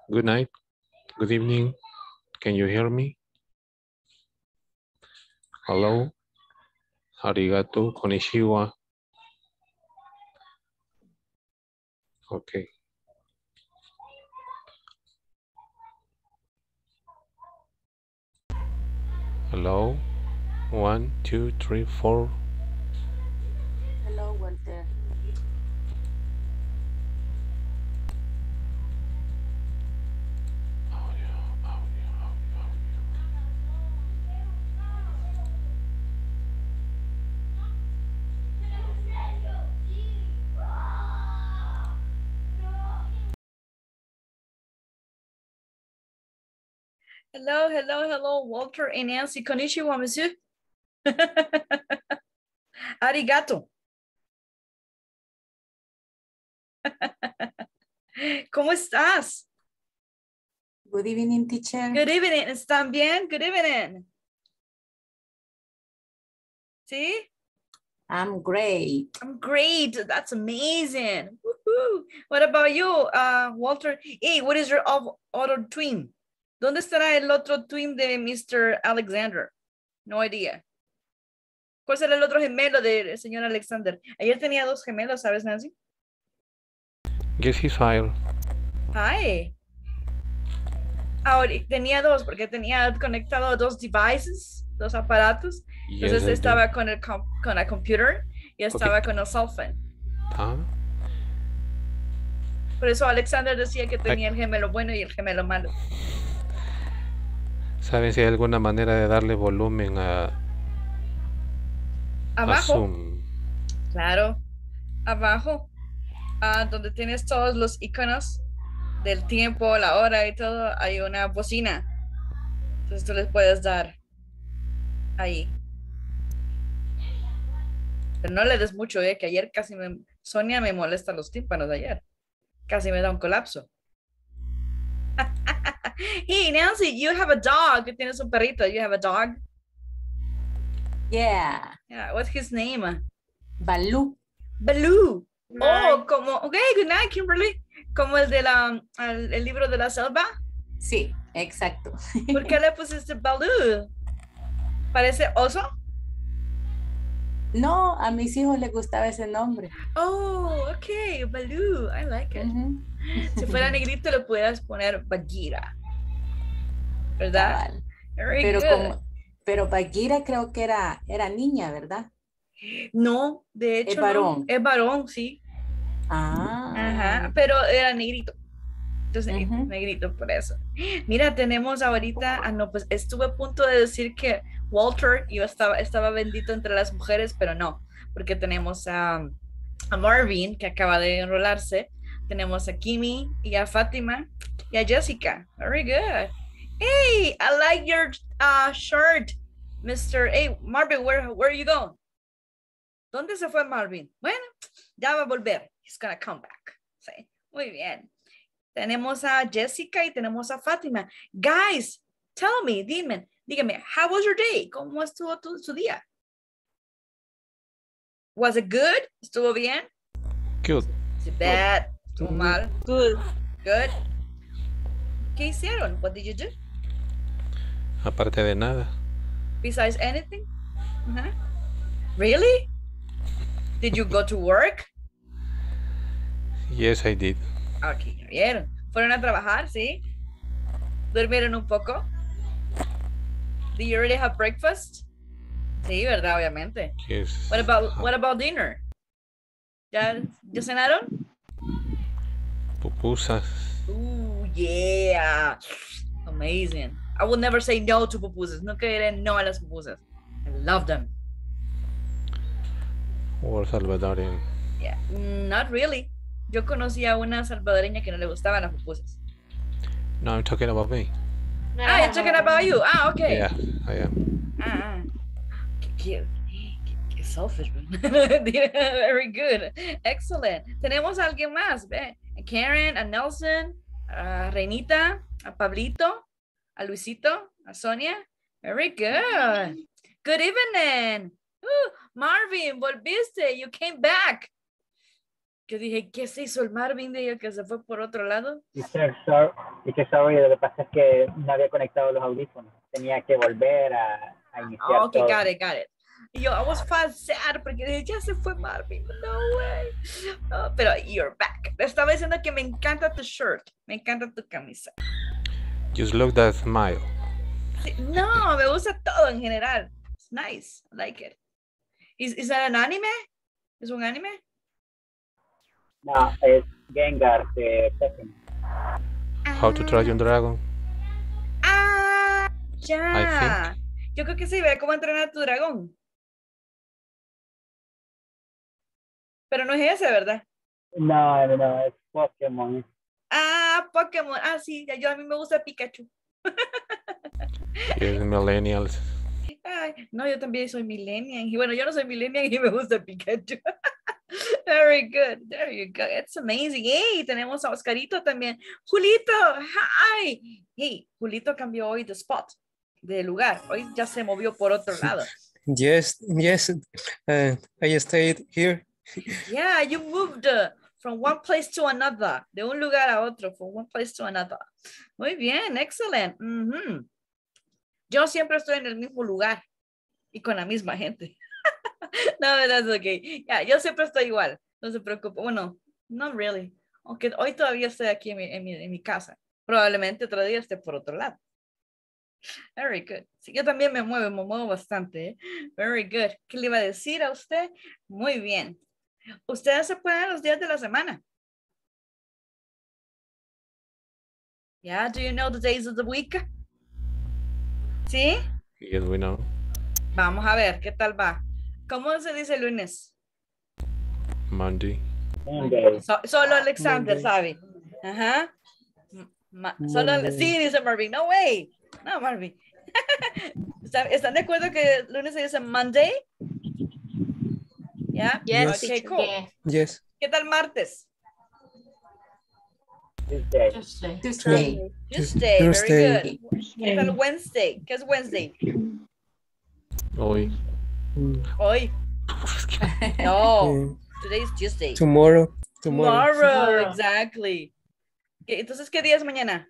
Good night. Good evening. Can you hear me? Hello. Arigato. Konnichiwa. Okay. Hello. 1, 2, 3, 4. Hello, Walter. Hello, hello, hello, Walter and Nancy. Konnichiwa, monsieur. Arigato. ¿Cómo estás? Good evening, teacher. Good evening. ¿Están bien? Good evening. ¿Sí? I'm great. I'm great. That's amazing. Woohoo. What about you, Walter? Hey, what is your other twin? ¿Dónde estará el otro twin de Mr. Alexander? No idea. ¿Cuál será el otro gemelo del señor Alexander? Ayer tenía 2 gemelos, ¿sabes, Nancy? Yes, he's fine. Hi. Ahora tenía 2 porque tenía conectado 2 devices, 2 aparatos. Entonces Yes, I estaba do. con la computer y estaba con el cell phone. Ah, Por eso Alexander decía que tenía el gemelo bueno y el gemelo malo. ¿saben si hay alguna manera de darle volumen a Abajo, Zoom? claro, abajo, donde tienes todos los iconos del tiempo, la hora y todo, hay una bocina. Entonces tú les puedes dar ahí. Pero no le des mucho, que ayer casi Sonia me molesta los tímpanos de ayer. Casi me da un colapso. Hey, Nancy, you have a dog. Tienes un perrito. You have a dog? Yeah. Yeah, what's his name? Baloo. Baloo. Oh, como, okay, good night, Kimberly. Como el de el libro de la selva. Sí, exacto. ¿Por qué le pusiste Baloo? ¿Parece oso? No, a mis hijos les gustaba ese nombre. Oh, okay, Baloo. I like it. Si fuera negrito le pudieras poner Bagheera. ¿Verdad? Cabal. Very good. Pero Bagheera creo que era niña, ¿verdad? No, de hecho es varón. No. Es varón, sí. Ah. Ajá, pero era negrito. Entonces, negrito por eso. Mira, tenemos ahorita, no, pues estuve a punto de decir que Walter, yo estaba bendito entre las mujeres, pero no, porque tenemos a Marvin, que acaba de enrolarse, tenemos a Kimi y a Fátima y a Jessica. Very good. Hey, I like your shirt, Mr. Hey, Marvin, where are you going? ¿Dónde se fue Marvin? Bueno, ya va a volver. He's gonna come back. Sí, muy bien. Tenemos a Jessica y tenemos a Fátima. Guys, tell me, dígame, how was your day? ¿Cómo estuvo su día? Was it good? ¿Estuvo bien? Good. Was it bad? ¿Estuvo mal? Good. Good. ¿Qué hicieron? What did you do? Aparte de nada. Besides anything? Really? Did you go to work? Yes, I did. Ok, ¿vieron? ¿Fueron a trabajar? ¿Sí? ¿Durmieron un poco? Did you already have breakfast? Sí, ¿verdad? Obviamente. Yes. What about dinner? ¿Ya cenaron? Pupusas. Ooh, yeah. Amazing. I will never say no to pupusas. Nunca diré no a las pupusas. I love them. Or Salvadorian. Yeah, not really. Yo conocí a una salvadoreña que no le gustaban las pupusas. No, I'm talking about me. You're talking about you. Okay. Yeah, I am. Qué selfish. Very good. Excellent. Tenemos a alguien más. Ve. A Karen, a Nelson, a Renita, a Pablito, a Luisito, a Sonia. Very good. Good evening. Marvin, volviste. You came back. Yo dije, ¿qué se hizo el Marvin? Dije que se fue por otro lado. Dice, sorry, lo que pasa es que no había conectado los audífonos. Tenía que volver a iniciar Okay, todo. got it. Y yo, I was sad porque dije, ya se fue Marvin. No way. Oh, pero you're back. Le estaba diciendo que me encanta tu shirt. Me encanta tu camisa. Just look that smile. Sí, no, me gusta todo en general. It's nice. I like it. Is that an anime? ¿Es un anime? No, es Gengar de Tekken. How to Train Your Dragon. Ah, I ya. Yo creo que sí, ve cómo entrenar a tu dragón. Pero no es ese, ¿verdad? No, es Pokémon. Ah, Pokémon. Ah, sí, yo a mí me gusta Pikachu. Yes, millennials. Ay, no, yo también soy millennial. Y bueno, yo no soy millennial y me gusta Pikachu. Very good. There you go. It's amazing. Hey, tenemos a Oscarito también. Julito, hi. Hey, Julito cambió hoy de spot, de lugar. Hoy ya se movió por otro lado. Yes. I stayed here. Yeah, you moved from one place to another. De un lugar a otro, from one place to another. Muy bien, excellent. Yo siempre estoy en el mismo lugar y con la misma gente. No, that's okay. Yeah, yo siempre estoy igual. No se preocupe. Bueno, not really. Aunque hoy todavía estoy aquí en mi casa. Probablemente otro día esté por otro lado. Very good. Sí, yo también me muevo bastante. ¿Eh? Very good. ¿Qué le iba a decir a usted? Muy bien. ¿Ustedes se pueden los días de la semana? Yeah, do you know the days of the week? ¿Sí? Yes, we know. Vamos a ver, ¿qué tal va? ¿Cómo se dice lunes? Monday. Monday. Solo Alexander Monday. sabe. Ajá. Solo, Monday. sí, dice Marvin. No way. No, Marvin. ¿Están de acuerdo que lunes se dice Monday? ¿Ya? Yes. Ok, cool. Yes. ¿Qué tal martes? Tuesday. Tuesday. Tuesday, Thursday. very good. ¿Qué tal Wednesday? ¿Qué es Wednesday? Hoy. Hoy. No, Eh, today is Tuesday. tomorrow. Tomorrow, exactly. Entonces, ¿qué día es mañana?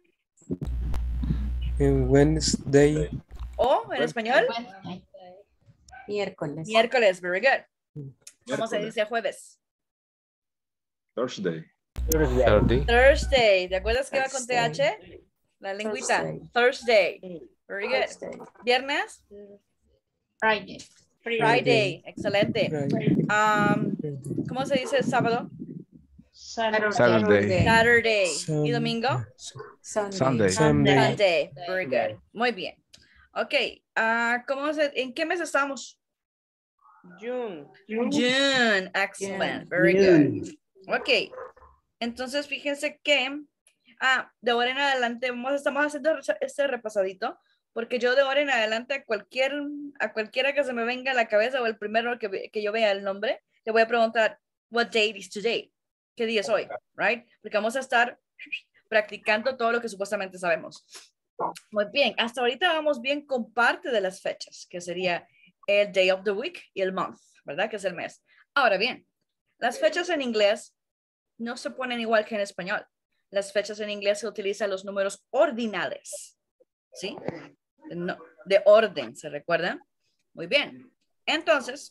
Wednesday. ¿O en español? Miércoles. Miércoles, very good. ¿Cómo se dice jueves? Thursday. Thursday. Thursday. Thursday. ¿Te acuerdas que va con Thursday. TH? La lengüita. Thursday. Thursday. Very good. Thursday. Viernes. Friday. Friday. Excelente. Friday. ¿Cómo se dice sábado? Saturday. Saturday. ¿Y domingo? Sunday. Sunday. Sunday. Very good. Muy bien. Ok. ¿En qué mes estamos? June. June. Excellent. June. Very good. Ok. Entonces, fíjense que de ahora en adelante estamos haciendo este repasadito, porque yo de ahora en adelante a cualquiera que se me venga a la cabeza o el primero que yo vea el nombre, le voy a preguntar, what date is today? ¿Qué día es hoy? Right? Porque vamos a estar practicando todo lo que supuestamente sabemos. Muy bien. Hasta ahorita vamos bien con parte de las fechas, que sería el day of the week y el month, ¿verdad? Que es el mes. Ahora bien, las fechas en inglés no se ponen igual que en español. Las fechas en inglés se utilizan los números ordinales, ¿sí? De orden, ¿se recuerdan? Muy bien. Entonces,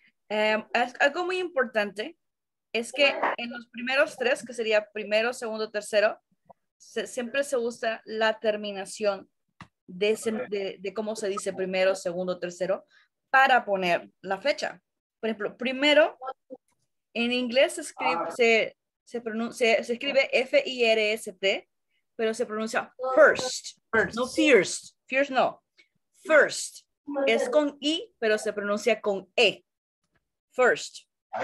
algo muy importante es que en los primeros tres, que sería primero, segundo, tercero, siempre se usa la terminación de cómo se dice primero, segundo, tercero, para poner la fecha. Por ejemplo, primero, en inglés se escribe F-I-R-S-T, pero se pronuncia first, no first, first no, first. Es con I, pero se pronuncia con E, first.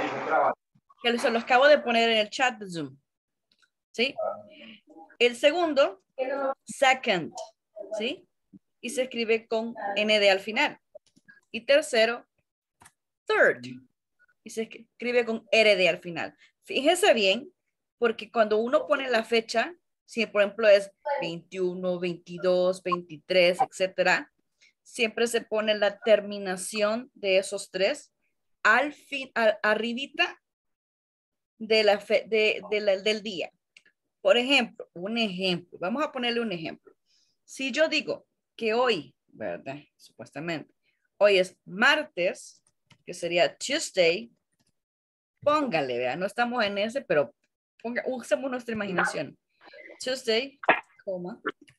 Que se los acabo de poner en el chat de Zoom, ¿sí? El segundo, second, ¿sí? Y se escribe con ND al final. Y tercero, third. Y se escribe con RD al final. Fíjese bien, porque cuando uno pone la fecha, si por ejemplo es 21, 22, 23, etcétera, siempre se pone la terminación de esos tres al fin, arribita del día. Por ejemplo, vamos a ponerle un ejemplo. Si yo digo que hoy, ¿verdad? Supuestamente, hoy es martes, que sería Tuesday, póngale, ¿verdad? No estamos en ese, pero usemos nuestra imaginación. Tuesday, coma,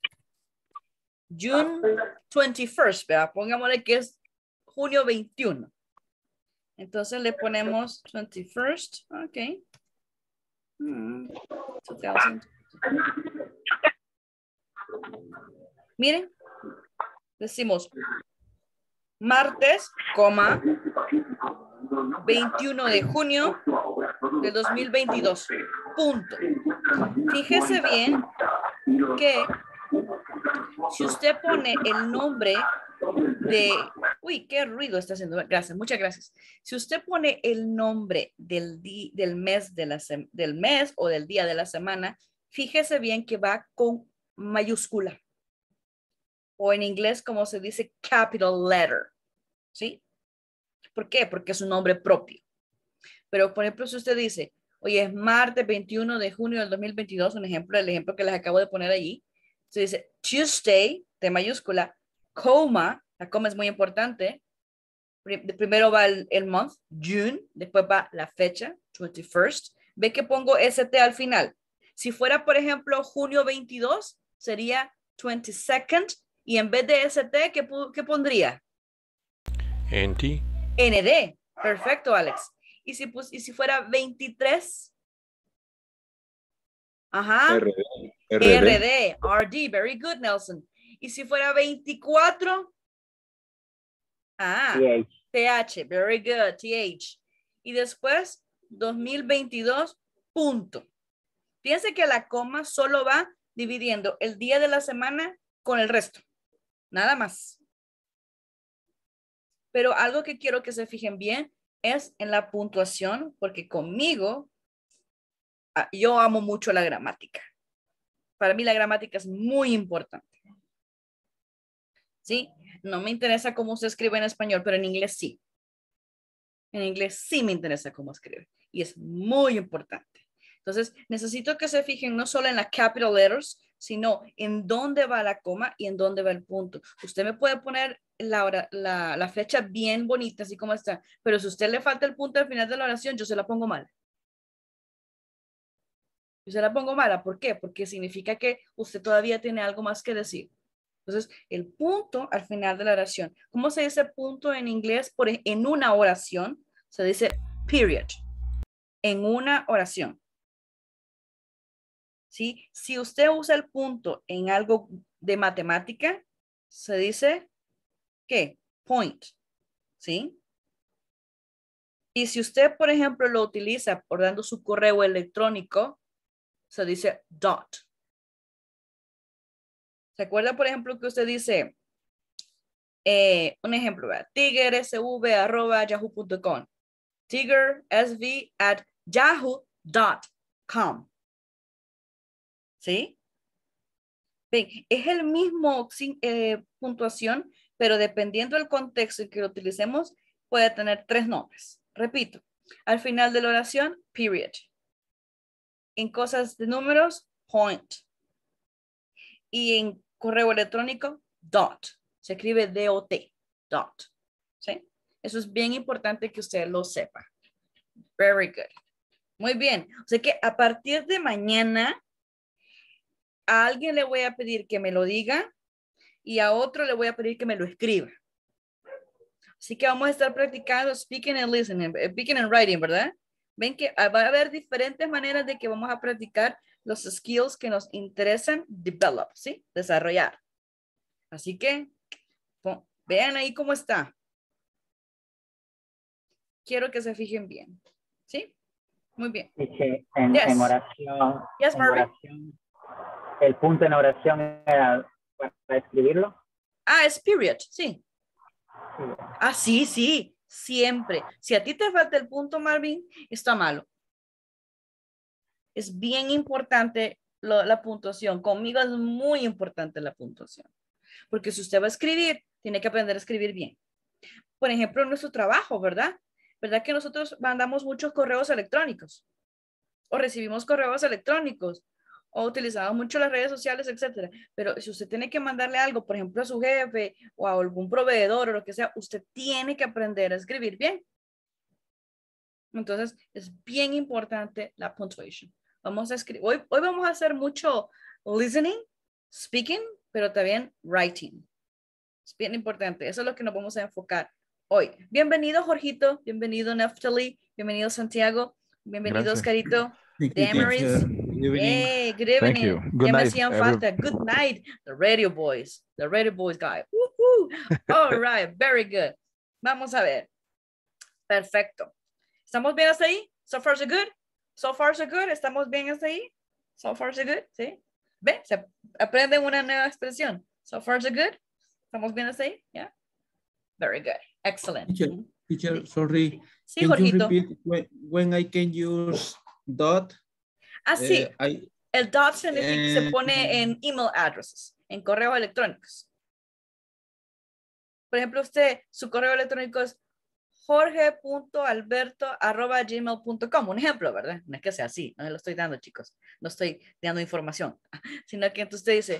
June 21st, ¿verdad? Pongámosle que es junio 21. Entonces le ponemos 21st, ok. 2000. Miren, decimos martes, coma, 21 de junio de 2022, punto. Fíjese bien que si usted pone el nombre de... Uy, qué ruido está haciendo. Gracias, muchas gracias. Si usted pone el nombre del mes o del día de la semana, fíjese bien que va con mayúscula. O en inglés, como se dice, capital letter. ¿Sí? ¿Por qué? Porque es un nombre propio. Pero, por ejemplo, si usted dice, hoy es martes 21 de junio del 2022, un ejemplo, el ejemplo que les acabo de poner allí, se dice Tuesday, de mayúscula, coma, la coma es muy importante. Primero va el month, June, después va la fecha, 21st. Ve que pongo ST al final. Si fuera, por ejemplo, junio 22, sería 22nd, y en vez de ST, ¿qué pondría? NT. ND. Perfecto, Alex. ¿Y si fuera 23? Ajá. RD. RD. Very good, Nelson. ¿Y si fuera 24? Ah, TH. Very good, TH. Y después, 2022, punto. Fíjense que la coma solo va dividiendo el día de la semana con el resto. Nada más. Pero algo que quiero que se fijen bien es en la puntuación, porque conmigo, yo amo mucho la gramática. Para mí la gramática es muy importante. ¿Sí? No me interesa cómo se escribe en español, pero en inglés sí. En inglés sí me interesa cómo escribe. Y es muy importante. Entonces, necesito que se fijen no solo en las capital letters, sino en dónde va la coma y en dónde va el punto. Usted me puede poner la flecha bien bonita, así como está, pero si a usted le falta el punto al final de la oración, yo se la pongo mal. Yo se la pongo mala. ¿Por qué? Porque significa que usted todavía tiene algo más que decir. Entonces, el punto al final de la oración. ¿Cómo se dice punto en inglés? En una oración se dice period. En una oración. ¿Sí? Si usted usa el punto en algo de matemática, se dice, ¿qué? Point. ¿Sí? Y si usted, por ejemplo, lo utiliza por dando su correo electrónico, se dice dot. ¿Se acuerda, por ejemplo, que usted dice, un ejemplo, tigersv@yahoo.com, tigersv@yahoo.com? ¿Sí? Ven, es el mismo puntuación, pero dependiendo del contexto en que lo utilicemos, puede tener 3 nombres. Repito, al final de la oración, period. En cosas de números, point. Y en correo electrónico, dot. Se escribe D-O-T, dot. ¿Sí? Eso es bien importante que usted lo sepa. Very good. Muy bien. O sea que a partir de mañana, a alguien le voy a pedir que me lo diga y a otro le voy a pedir que me lo escriba. Así que vamos a estar practicando speaking and listening, speaking and writing, ¿verdad? Ven que va a haber diferentes maneras de que vamos a practicar los skills que nos interesan develop, ¿sí? Desarrollar. Así que vean ahí cómo está. Quiero que se fijen bien. ¿Sí? Muy bien. En oración, Yes, en oración, el punto en oración era para escribirlo. Es period, sí. Sí. Sí. Siempre. Si a ti te falta el punto, Marvin, está malo. Es bien importante la puntuación. Conmigo es muy importante la puntuación. Porque si usted va a escribir, tiene que aprender a escribir bien. Por ejemplo, en nuestro trabajo, ¿verdad? ¿Verdad que nosotros mandamos muchos correos electrónicos? o recibimos correos electrónicos, o utilizamos mucho las redes sociales, etcétera. Pero si usted tiene que mandarle algo, por ejemplo, a su jefe o a algún proveedor o lo que sea, usted tiene que aprender a escribir bien. Entonces, es bien importante la punctuation. Vamos a escribir, hoy vamos a hacer mucho listening, speaking, pero también writing. Es bien importante. Eso es lo que nos vamos a enfocar hoy. Bienvenido, Jorgito. Bienvenido, Neftali. Bienvenido, Santiago. Bienvenido, Gracias. Oscarito. Thank you, Damaris. teacher. Good evening. Hey, good evening. Thank you. Good Ya me night, hacían every- falta. Good night. The radio boys guy. Woohoo. All right, very good. Vamos a ver. Perfecto. ¿Estamos bien hasta ahí? So far, so good. So far, so good. ¿Estamos bien hasta ahí? So far, so good. ¿Sí? ¿Ve? Se aprenden una nueva expresión. So far, so good. ¿Estamos bien hasta ahí? Yeah. Very good. Excellent. Teacher, sorry. Sí, Can you Jorgito. repeat when I can use dot? Ah, sí. I, El dot se pone en email addresses, en correos electrónicos. Por ejemplo, usted, su correo electrónico es jorge.alberto@gmail.com. Un ejemplo, ¿verdad? No es que sea así, no se lo estoy dando, chicos. No estoy dando información, sino que entonces usted dice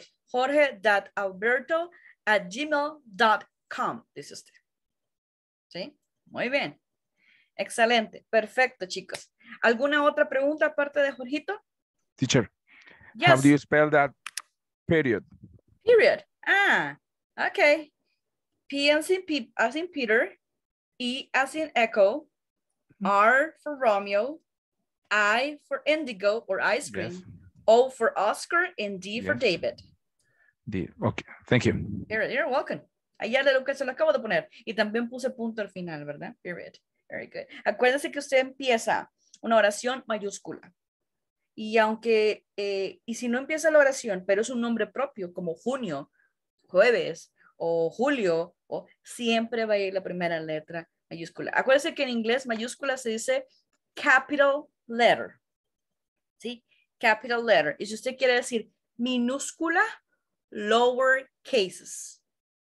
jorge.alberto@gmail.com, dice usted. ¿Sí? Muy bien. Excelente. Perfecto, chicos. ¿Alguna otra pregunta aparte de Jorgito? Teacher, Yes. how do you spell that period? Period. Ah, okay. P as in Peter, E as in Echo, R for Romeo, I for Indigo or ice cream, Yes. O for Oscar, and D for Yes. David. Okay, thank you. You're welcome. Allá de lo que se lo acabo de poner. Y también puse punto al final, ¿verdad? Period. Very good. Acuérdense que usted empieza una oración mayúscula. Y aunque, y si no empieza la oración, pero es un nombre propio, como junio, jueves, o julio, o siempre va a ir la primera letra mayúscula. Acuérdense que en inglés mayúscula se dice capital letter. ¿Sí? Capital letter. Y si usted quiere decir minúscula, lower cases.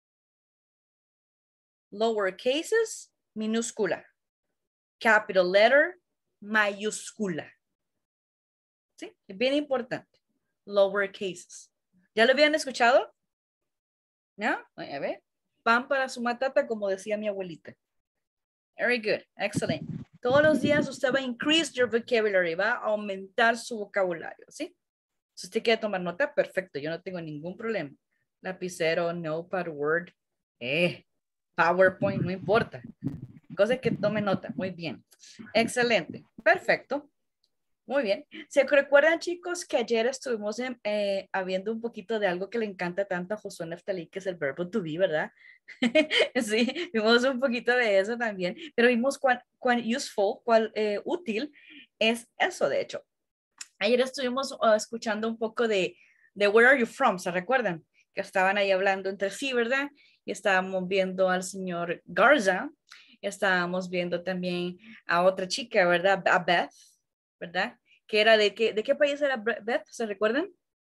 Lower cases, minúscula. Capital letter, mayúscula. ¿Sí? Es bien importante. Lower cases. ¿Ya lo habían escuchado? ¿No? A ver. Pan para su matata, como decía mi abuelita. Very good. Excellent. Todos los días usted va a increase your vocabulary, va a aumentar su vocabulario, ¿sí? Si usted quiere tomar nota, perfecto. Yo no tengo ningún problema. Lapicero, Notepad, Word, PowerPoint, no importa. Cosa que tome nota. Muy bien. Excelente. Perfecto. Muy bien. ¿Se recuerdan, chicos, que ayer estuvimos habiendo un poquito de algo que le encanta tanto a Josué Neftali, que es el verbo to be, ¿verdad? Sí, vimos un poquito de eso también, pero vimos cuán useful, cuán útil es eso, de hecho. Ayer estuvimos escuchando un poco de Where Are You From, ¿se recuerdan? Que estaban ahí hablando entre sí, ¿verdad? Y estábamos viendo al señor Garza, y estábamos viendo también a otra chica, ¿verdad? A Beth, ¿verdad? Que era ¿de qué país era Beth? ¿Se recuerdan?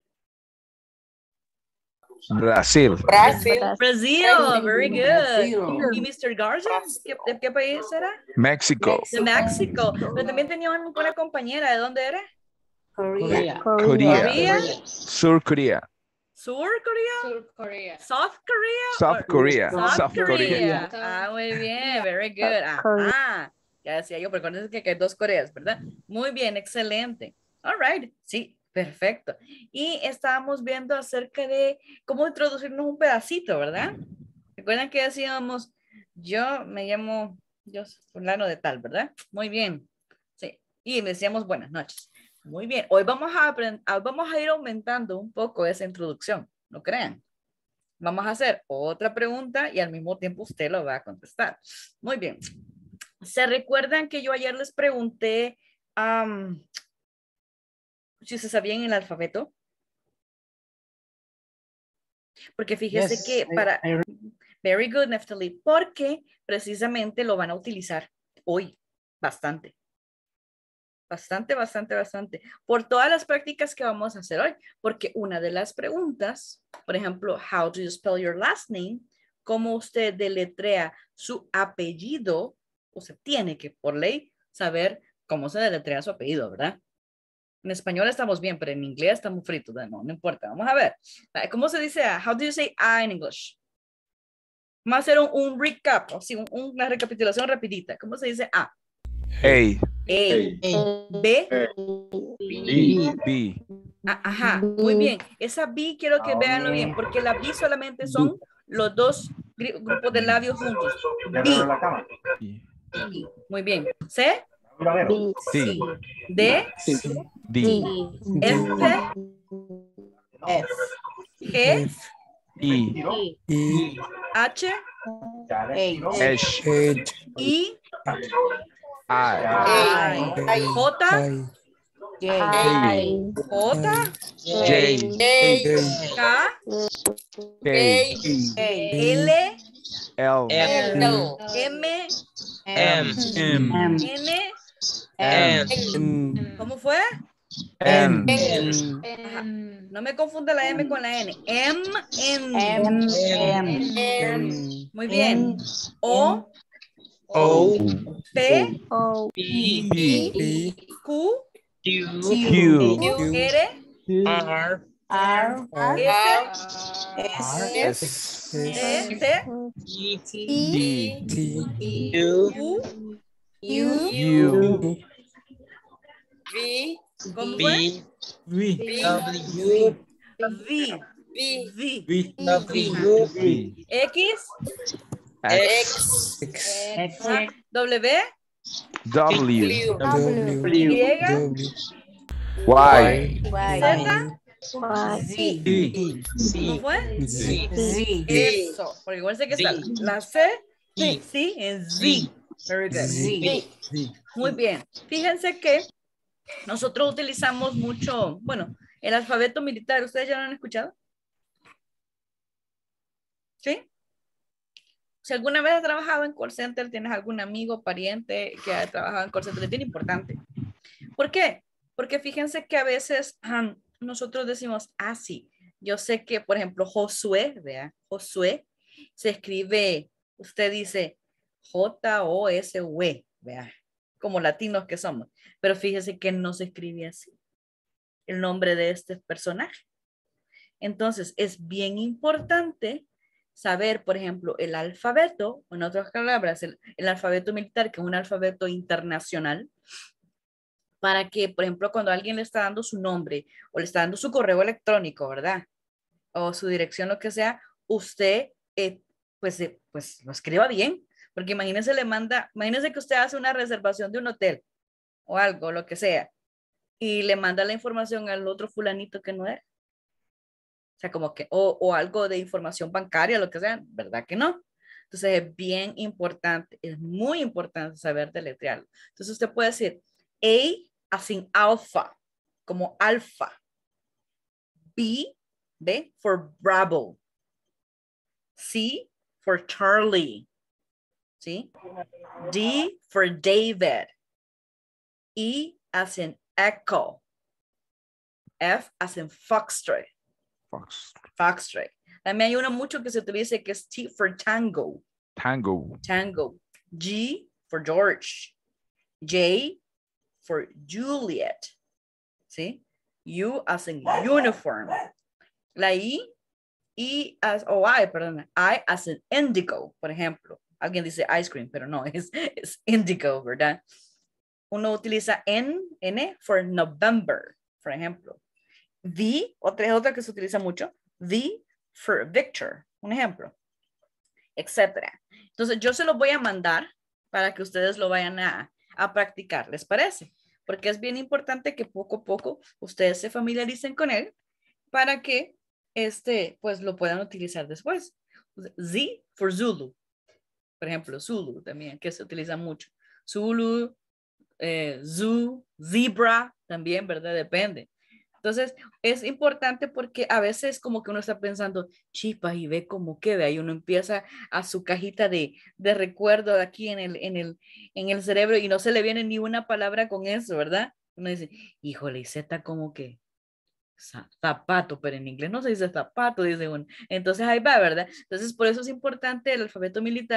Brasil. Brazil, very good. ¿Y Mr. Garza? ¿De qué país era? Mexico. De México. Pero también tenía una compañera. ¿De dónde era? Korea. Korea. Sur Korea. Sur Korea. South Korea. South Korea. South Korea. South South Korea. Korea. Ah, muy bien. Very good. Ajá. Ya decía yo, porque acuérdense que hay dos Coreas, ¿verdad? Muy bien, excelente. All right. Sí, perfecto. Y estábamos viendo acerca de cómo introducirnos un pedacito, ¿verdad? Recuerdan que decíamos, yo me llamo, yo fulano de tal, ¿verdad? Muy bien. Sí. Y decíamos buenas noches. Muy bien. Hoy vamos a ir aumentando un poco esa introducción, no crean. Vamos a hacer otra pregunta y al mismo tiempo usted lo va a contestar. Muy bien. ¿Se recuerdan que yo ayer les pregunté si se sabían el alfabeto? Porque fíjese que para... Very good, Neftali. Porque precisamente lo van a utilizar hoy bastante. Bastante. Por todas las prácticas que vamos a hacer hoy. Porque una de las preguntas, por ejemplo, how do you spell your last name? ¿Cómo usted deletrea su apellido? Usted tiene que, por ley, saber cómo se deletrea su apellido, ¿verdad? En español estamos bien, pero en inglés estamos fritos. No, no importa. Vamos a ver. ¿Cómo se dice A? How do you say A in English? Vamos a hacer un recap, así, una recapitulación rapidita. ¿Cómo se dice A? A. B. B. Ajá, muy bien. Esa B quiero que veanlo bien, porque la B solamente son los dos grupos de labios juntos. B. Muy bien. C. C. D. D. F. G. E. H. H. I. I. J. J. J. K. K. L. L. M. M. N. ¿Cómo fue? N. Ajá. No me confunda la M con la N. N. Muy bien. O. P. Q. Q. R. S. T. U. ¿Cómo fue? V. X. Ajá. W. W. Y. Y. Z. ¿Cómo fue? Eso. Porque igual sé que está la C, sí, en Z. Very good. Muy bien. Fíjense que nosotros utilizamos mucho, bueno, el alfabeto militar. ¿Ustedes ya lo han escuchado? ¿Sí? Si alguna vez has trabajado en call center, tienes algún amigo, pariente que ha trabajado en call center, es bien importante. ¿Por qué? Porque fíjense que a veces nosotros decimos, sí, yo sé que, por ejemplo, Josué, vea, Josué se escribe, usted dice J-O-S-U-E, vea, como latinos que somos, pero fíjese que no se escribe así, el nombre de este personaje. Entonces, es bien importante saber, por ejemplo, el alfabeto, o en otras palabras, el alfabeto militar, que es un alfabeto internacional, para que, por ejemplo, cuando alguien le está dando su nombre o le está dando su correo electrónico, ¿verdad? O su dirección, lo que sea, usted, pues lo escriba bien, porque imagínese que usted hace una reservación de un hotel o algo, lo que sea, y le manda la información al otro fulanito que no es. O sea, como que, o algo de información bancaria, lo que sea, ¿verdad que no? Entonces es bien importante, es muy importante saber deletrearlo. Entonces usted puede decir A as in alpha, como alfa. B, B for Bravo. C for Charlie. ¿Sí? D for David. E as in Echo. F as in Foxtrot. Foxtrot. También hay uno mucho que se utiliza que es T for Tango. Tango. Tango. G for George. J for Juliet. ¿Sí? U as in uniform. La I as, I as in indigo, por ejemplo. Alguien dice ice cream, pero no, es indigo, ¿verdad? Uno utiliza N for November, por ejemplo. V, otra que se utiliza mucho, V for Victor, un ejemplo, etcétera. Entonces yo se los voy a mandar para que ustedes lo vayan a practicar, ¿les parece? Porque es bien importante que poco a poco ustedes se familiaricen con él para que pues lo puedan utilizar después. Z for Zulu, por ejemplo, Zulu también, que se utiliza mucho. Zulu, Zoo, Zebra también, ¿verdad? Depende. Entonces, es importante porque a veces como que uno está pensando, chipa, y ve cómo queda, y uno empieza a su cajita de recuerdo aquí en el cerebro y no se le viene ni una palabra con eso, ¿verdad? Uno dice, híjole, y Z como que zapato, pero en inglés no se dice zapato, dice uno. Entonces ahí va, ¿verdad? Entonces por eso es importante el alfabeto militar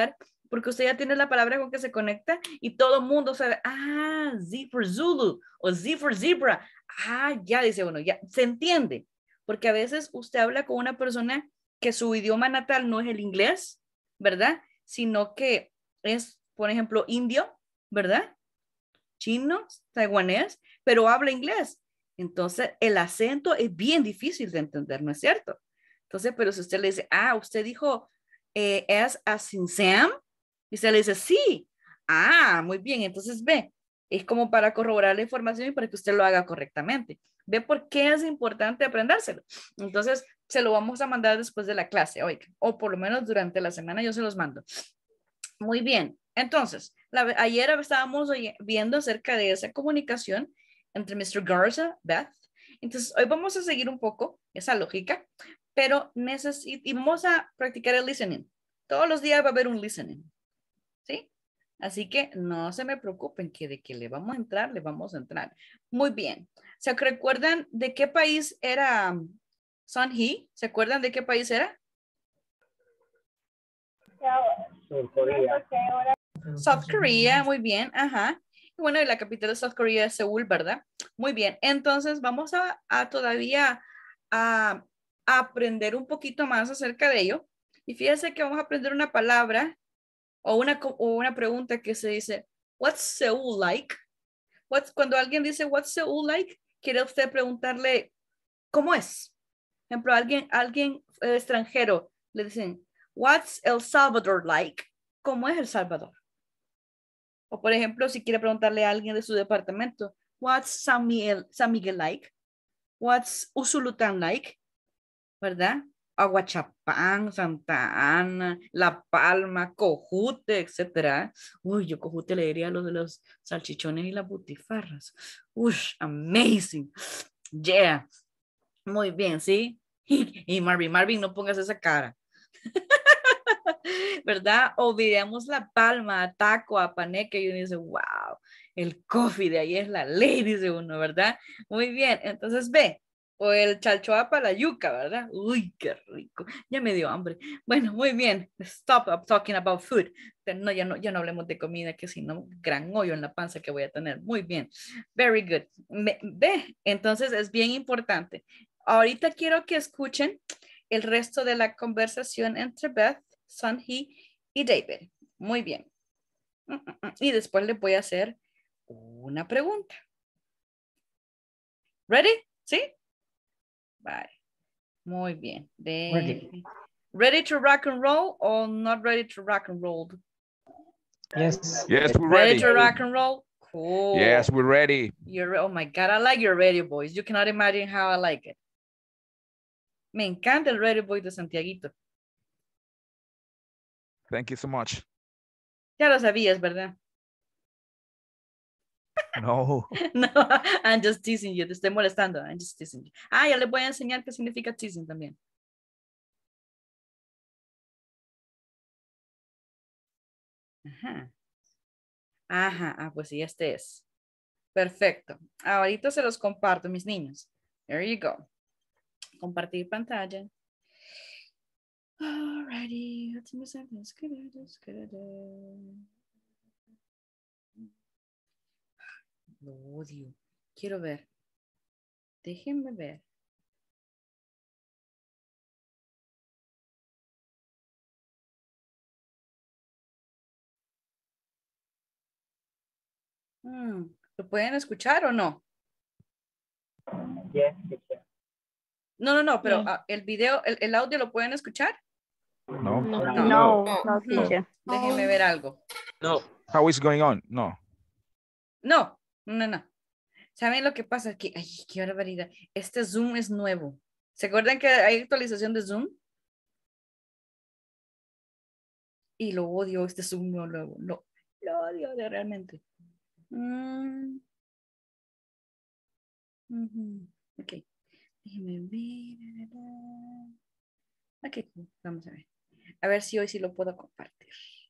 porque usted ya tiene la palabra con que se conecta y todo el mundo sabe, Z for Zulu o Z for Zebra. Ya dice uno, ya se entiende, porque a veces usted habla con una persona que su idioma natal no es el inglés, ¿verdad? Sino que es, por ejemplo, indio, ¿verdad? Chino, taiwanés, pero habla inglés. Entonces, el acento es bien difícil de entender, ¿no es cierto? Entonces, pero si usted le dice, usted dijo, es as in Sam, y usted le dice, sí. Muy bien, entonces ve, es como para corroborar la información y para que usted lo haga correctamente. Ve por qué es importante aprendérselo. Entonces, se lo vamos a mandar después de la clase, oiga, o por lo menos durante la semana yo se los mando. Muy bien, entonces, ayer estábamos viendo acerca de esa comunicación entre Mr. Garza, Beth. Entonces, hoy vamos a seguir un poco esa lógica, pero y vamos a practicar el listening. Todos los días va a haber un listening, ¿sí? Así que no se me preocupen que de que le vamos a entrar, le vamos a entrar. Muy bien. ¿Se recuerdan de qué país era Sun Hee? ¿Se acuerdan de qué país era? Sur Corea. South Korea, muy bien, ajá. Y bueno, la capital de South Korea es Seúl, ¿verdad? Muy bien, entonces vamos a todavía a aprender un poquito más acerca de ello. Y fíjense que vamos a aprender una palabra o una pregunta que se dice, what's Seoul like? Cuando alguien dice, what's Seoul like? Quiere usted preguntarle, ¿cómo es? Por ejemplo, alguien extranjero le dicen, what's El Salvador like? ¿Cómo es El Salvador? O por ejemplo, si quiere preguntarle a alguien de su departamento, what's San Miguel like? What's Usulután like? ¿Verdad? Aguachapán, Santa Ana, La Palma, Cojute, etcétera. Uy, yo Cojute le diría lo de los salchichones y las butifarras. Uy, amazing. Yeah. Muy bien, ¿sí? Y Marvin, no pongas esa cara. ¿Verdad? Olvidemos La Palma, Taco, Paneque y uno dice, wow, el coffee de ahí es la ley, dice uno, ¿verdad? Muy bien, entonces ve, o el chalchoapa, la yuca, ¿verdad? Uy, qué rico, ya me dio hambre. Bueno, muy bien, stop talking about food. No, ya no hablemos de comida, que si no, gran hoyo en la panza que voy a tener. Muy bien, very good. Ve, entonces es bien importante. Ahorita quiero que escuchen el resto de la conversación entre Beth, Sun Hee y David. Muy bien. Y después le voy a hacer una pregunta. ¿Ready? ¿Sí? Bye. Muy bien. Ready to rock and roll or not ready to rock and roll? Yes. Yes, we're Ready ready. to rock and roll? Cool. Yes, we're ready. Oh my God, I like your radio voice. You cannot imagine how I like it. Me encanta el radio voice de Santiaguito. Thank you so much. Ya lo sabías, ¿verdad? No. No, I'm just teasing you. Te estoy molestando. I'm just teasing you. Ya les voy a enseñar qué significa teasing también. Ajá. Pues sí, este es. Perfecto. Ahorita se los comparto, mis niños. There you go. Compartir pantalla. Alrighty. Lo odio. Quiero ver. Déjenme ver. ¿Lo pueden escuchar o no? Yes, teacher. No, pero el video, el audio lo pueden escuchar. No. No, teacher. Déjenme ver algo. No. How is going on? No. No. ¿Saben lo que pasa? Ay, qué barbaridad. Este Zoom es nuevo. ¿Se acuerdan que hay actualización de Zoom? Y lo odio, este Zoom no lo odio realmente. Ok. Déjenme ver. Ok, vamos a ver. A ver si hoy sí lo puedo compartir.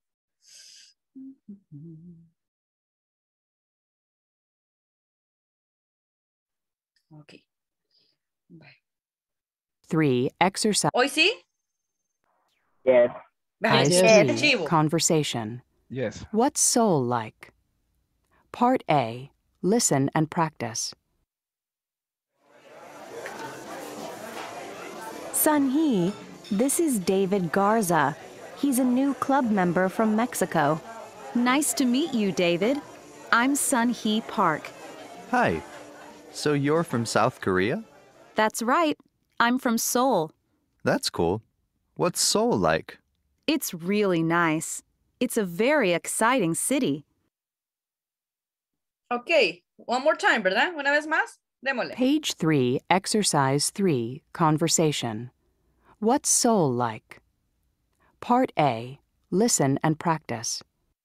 Ok. Bye. 3. Exercise. ¿Hoy sí? Yes. Yes. Chivo. Conversation. Yes. What's soul like? Part A. Listen and practice. Sun-hee, this is David Garza. He's a new club member from Mexico. Nice to meet you, David. I'm Sun-hee Park. Hi. So you're from South Korea? That's right. I'm from Seoul. That's cool. What's Seoul like? It's really nice. It's a very exciting city. Ok, one more time, ¿verdad? Una vez más, démosle. Page 3, Exercise 3, Conversation. What's Seoul like? Part A. Listen and practice.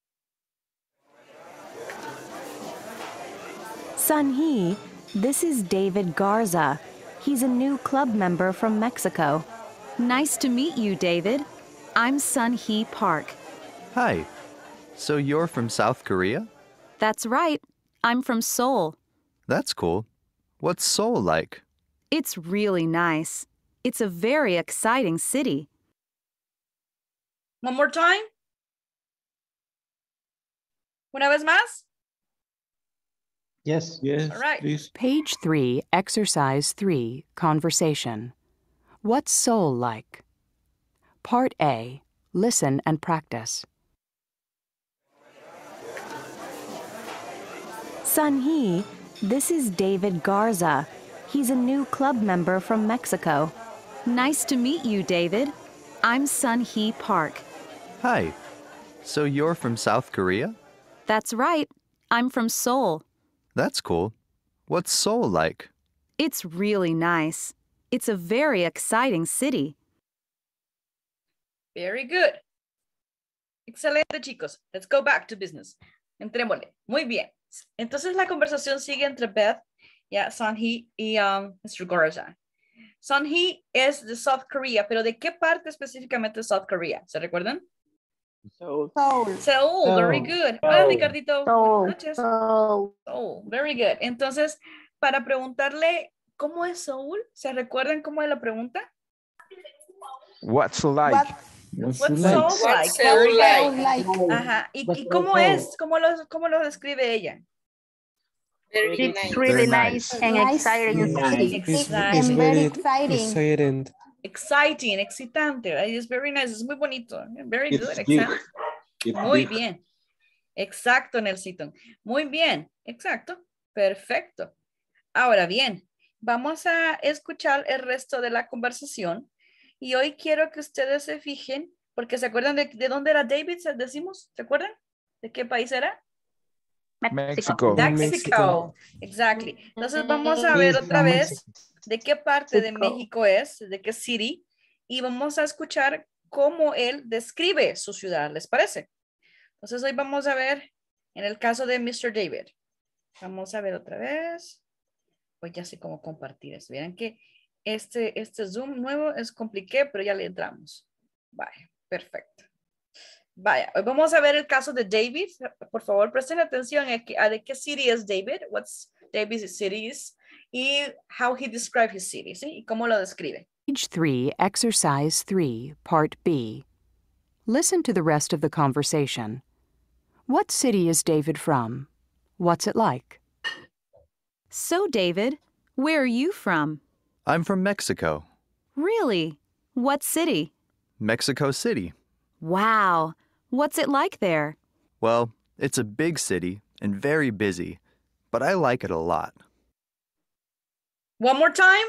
Sun-hee, this is David Garza. He's a new club member from Mexico. Nice to meet you, David. I'm Sun-hee Park. Hi. So you're from South Korea? That's right. I'm from Seoul. That's cool. What's Seoul like? It's really nice. It's a very exciting city. One more time. Una vez más. Yes. Yes, All right. please. Page 3, Exercise 3, Conversation. What's Seoul like? Part A. Listen and practice. Sun-hee, this is David Garza. He's a new club member from Mexico. Nice to meet you, David. I'm Sun-hee Park. Hi. So you're from South Korea? That's right. I'm from Seoul. That's cool. What's Seoul like? It's really nice. It's a very exciting city. Very good. Excelente, chicos. Let's go back to business. Entrémosle. Muy bien. Entonces la conversación sigue entre Beth, Sun-hee y Mr. Garza. Sun-hee es de South Korea, pero ¿de qué parte específicamente de South Korea? ¿Se recuerdan? Soul. Seoul, very good. Hola, Ricardito. Soul. Buenas noches. Soul. Seoul, very good. Entonces, para preguntarle, ¿cómo es Seoul? ¿Se recuerdan cómo es la pregunta? What's like? What's Seoul like? Seoul like? Ajá. ¿Y cómo es? ¿Cómo lo describe ella? Very It's nice. really Very nice nice. and exciting city. Exciting. Very exciting. Exciting, excitante. Right? It's very nice. Es muy bonito. Very good. It's big. Exacto. It's Muy big. bien. Exacto, Nelsito. Muy bien. Exacto. Perfecto. Ahora bien, vamos a escuchar el resto de la conversación y hoy quiero que ustedes se fijen, porque ¿se acuerdan de dónde era David? ¿Decimos? ¿Se acuerdan? ¿De qué país era? Mexico. Mexico. Exactly. Entonces vamos a ver otra vez de qué parte de México es, de qué city, y vamos a escuchar cómo él describe su ciudad, ¿les parece? Entonces hoy vamos a ver en el caso de Mr. David. Vamos a ver otra vez. Pues ya sé cómo compartir eso. Verán que este Zoom nuevo es complicado, pero ya le entramos. Vaya, perfecto. Vaya, hoy vamos a ver el caso de David. Por favor, presten atención a de qué city es David, what's David's city is, y how he describes his city, ¿sí? Y cómo lo describe. Page 3, Exercise 3, Part B. Listen to the rest of the conversation. What city is David from? What's it like? So, David, where are you from? I'm from Mexico. Really? What city? Mexico City. Wow. What's it like there? Well, it's a big city and very busy, but I like it a lot. One more time.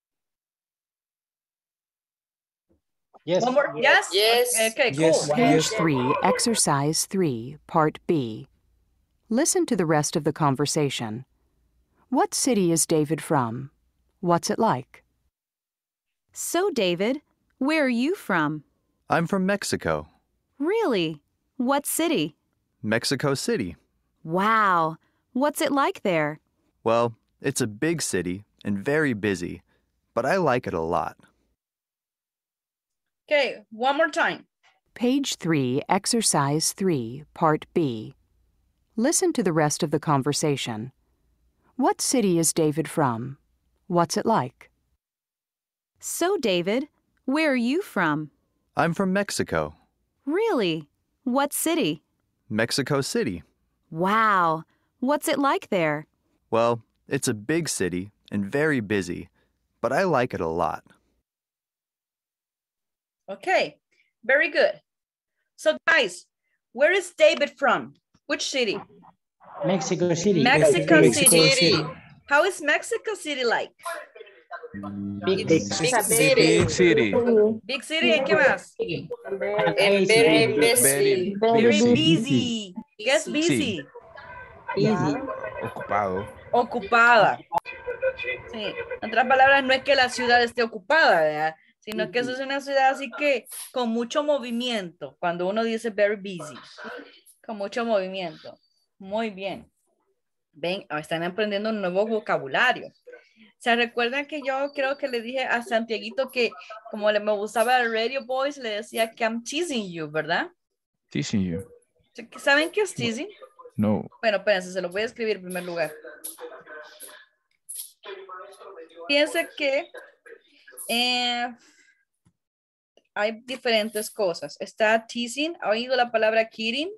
Yes. One more. Yes? Yes. Okay, cool. Yes. Page 3, Exercise 3, Part B. Listen to the rest of the conversation. What city is David from? What's it like? So, David, where are you from? I'm from Mexico. Really? What city? Mexico City. Wow. What's it like there? Well, it's a big city and very busy, but I like it a lot. Okay, one more time. Page 3, Exercise 3, Part B. Listen to the rest of the conversation. What city is David from? What's it like? So, David, where are you from? I'm from Mexico. Really? What city? Mexico City. Wow. What's it like there? Well, it's a big city and very busy, but I like it a lot. Okay, very good. So guys, where is David from? Which city? Mexico City. Mexico Mexico City. City. How is Mexico City like? Big Big city. Big city. Big city, ¿en qué más? And very busy. Very busy. ¿Qué es busy? Easy. Ocupado. Ocupada. Sí. En otras palabras, no es que la ciudad esté ocupada, ¿verdad? Sino que eso es una ciudad así que con mucho movimiento. Cuando uno dice very busy. Con mucho movimiento. Muy bien. Ven, están aprendiendo un nuevo vocabulario. ¿Se recuerdan que yo creo que le dije a Santiaguito que como me gustaba el Radio Boys, le decía que I'm teasing you, ¿verdad? Teaching you. ¿Saben qué es teasing? No. Bueno, espérense, se lo voy a escribir en primer lugar. Piense que hay diferentes cosas. Está teasing. ¿Ha oído la palabra kidding?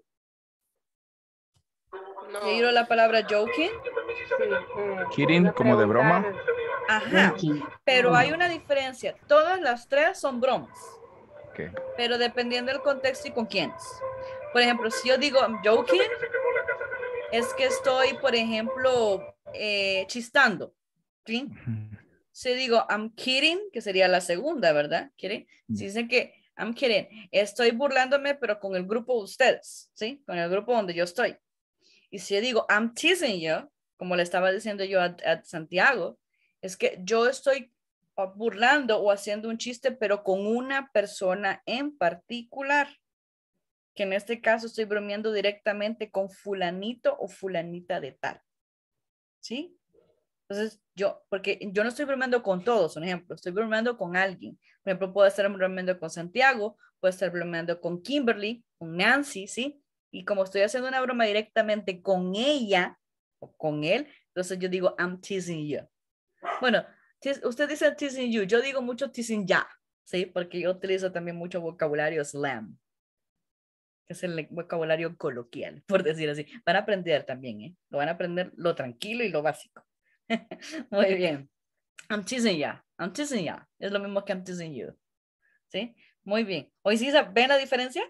No. ¿Ha oído la palabra joking? Kidding, como de broma. Ajá. Pero hay una diferencia. Todas las tres son bromas. Okay. Pero dependiendo del contexto y con quiénes. Por ejemplo, si yo digo I'm joking, es que estoy, por ejemplo, chistando. ¿Sí? Si digo I'm kidding, que sería la segunda, ¿verdad? ¿Kidding? Si dicen que I'm kidding, estoy burlándome, pero con el grupo de ustedes, ¿sí? Con el grupo donde yo estoy. Y si yo digo I'm teasing you, como le estaba diciendo yo a Santiago, es que yo estoy burlando o haciendo un chiste, pero con una persona en particular. Que en este caso estoy bromeando directamente con fulanito o fulanita de tal. ¿Sí? Entonces, porque yo no estoy bromeando con todos, por ejemplo, estoy bromeando con alguien. Por ejemplo, puedo estar bromeando con Santiago, puedo estar bromeando con Kimberly, con Nancy, ¿sí? Y como estoy haciendo una broma directamente con ella o con él, entonces yo digo, I'm teasing you. Bueno, usted dice teasing you, yo digo mucho teasing ya, ¿sí? Porque yo utilizo también mucho vocabulario slam, que es el vocabulario coloquial, por decir así. Van a aprender también, ¿eh? Lo van a aprender lo tranquilo y lo básico. Muy bien. I'm teasing ya. I'm teasing ya. Es lo mismo que I'm teasing you. ¿Sí? Muy bien. Hoy sí, ¿ven la diferencia?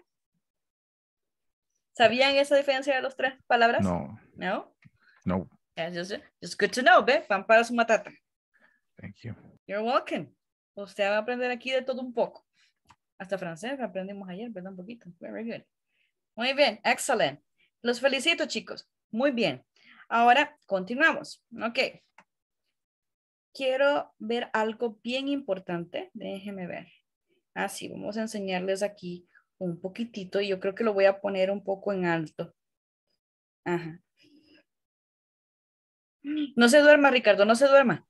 ¿Sabían esa diferencia de las tres palabras? No. ¿No? No. Yeah, just good to know, ¿ve? Pan para su matata. Thank you. You're welcome. Usted va a aprender aquí de todo un poco. Hasta francés aprendimos ayer, ¿verdad? Un poquito. Very good. Muy bien. Excellent. Los felicito, chicos. Muy bien. Ahora, continuamos. Ok. Quiero ver algo bien importante. Déjenme ver. Así, vamos a enseñarles aquí un poquitito. Y yo creo que lo voy a poner un poco en alto. Ajá. No se duerma, Ricardo, no se duerma.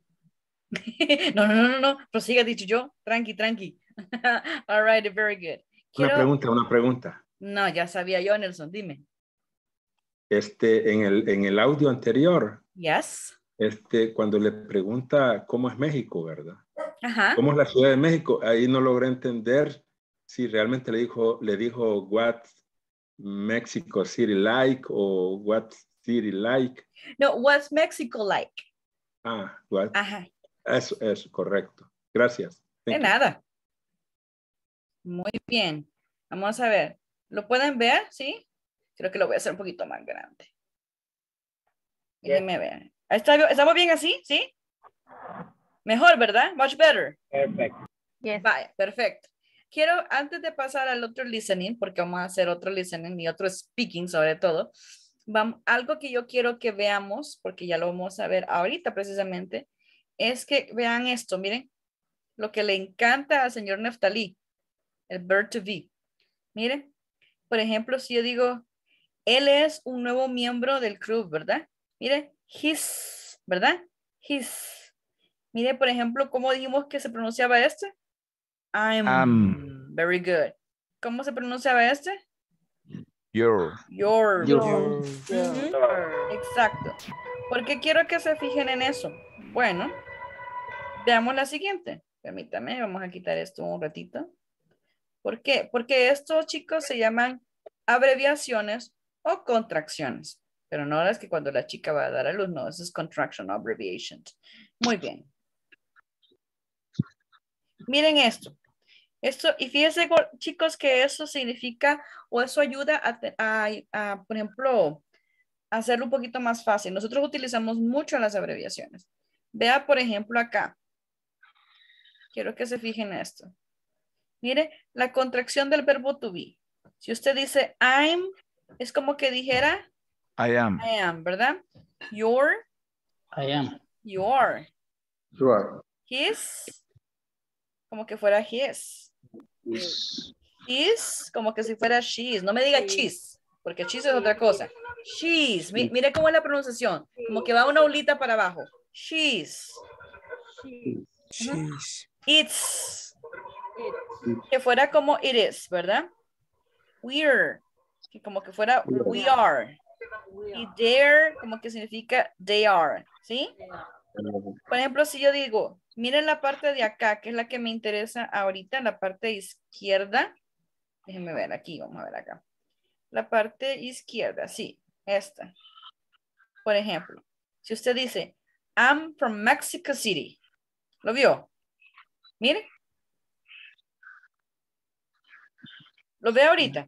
No. Prosiga, dicho yo. Tranqui. All right, very good. Una pregunta. No, ya sabía yo, Nelson, dime. En el audio anterior, Yes. Cuando le pregunta cómo es México, ¿verdad? Ajá. ¿Cómo es la Ciudad de México? Ahí no logré entender si realmente le dijo what Mexico City like o what city like. No, what's Mexico like? What? Ajá. Eso, correcto. Gracias. De nada. Muy bien. Vamos a ver. ¿Lo pueden ver? ¿Sí? Creo que lo voy a hacer un poquito más grande. Déjenme ver. ¿Estamos bien así? ¿Sí? Mejor, ¿verdad? Much better. Perfecto. Yes. Vale, perfecto. Quiero, antes de pasar al otro listening, porque vamos a hacer otro listening y otro speaking sobre todo, algo que yo quiero que veamos, porque ya lo vamos a ver ahorita precisamente, es que vean esto, miren, lo que le encanta al señor Neftalí, el verb to be. Miren, por ejemplo, si yo digo, él es un nuevo miembro del club, ¿verdad? Mire, his, ¿verdad? His. Mire, por ejemplo, ¿cómo dijimos que se pronunciaba este? I'm. Very good. ¿Cómo se pronunciaba este? Your. Exacto. ¿Por qué quiero que se fijen en eso? Bueno, veamos la siguiente. Permítame, vamos a quitar esto un ratito. ¿Por qué? Porque estos, chicos, se llaman abreviaciones o contracciones. Pero no es que cuando la chica va a dar a luz, no, eso es contraction abbreviations. Muy bien. Miren esto. Esto, y fíjense, chicos, que eso significa o eso ayuda a, por ejemplo, a hacerlo un poquito más fácil. Nosotros utilizamos mucho las abreviaciones. Vea, por ejemplo, acá. Quiero que se fijen en esto. Mire, la contracción del verbo to be. Si usted dice I'm, es como que dijera I am. I am, ¿verdad? You're. I am. You are. You are. His. Como que fuera his. Is, como que si fuera she's. No me diga cheese, porque cheese es otra cosa. She's. Mire cómo es la pronunciación. Como que va una olita para abajo. She's. It's. Que fuera como it is, ¿verdad? We're. Que como que fuera we are. Y there, como que significa they are. ¿Sí? Por ejemplo, si yo digo, miren la parte de acá, que es la que me interesa ahorita, la parte izquierda. Déjenme ver aquí, vamos a ver acá. La parte izquierda, sí, esta. Por ejemplo, si usted dice, I'm from Mexico City. ¿Lo vio? Mire. ¿Lo ve ahorita?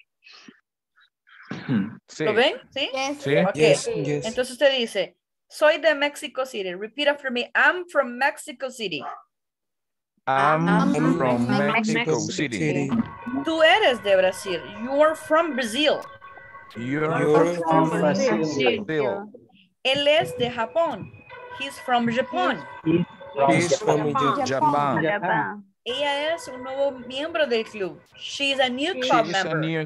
Sí. ¿Lo ven? ¿Sí? Sí. Okay. Entonces usted dice, soy de Mexico City. Repeat after me. I'm from Mexico City. I'm from Mexico City. Tú eres de Brasil. You're from Brazil. You're from Brazil. Él es de Japón. He's from Japan. He's from Japan. Ella es un nuevo miembro del club. She's a new club member.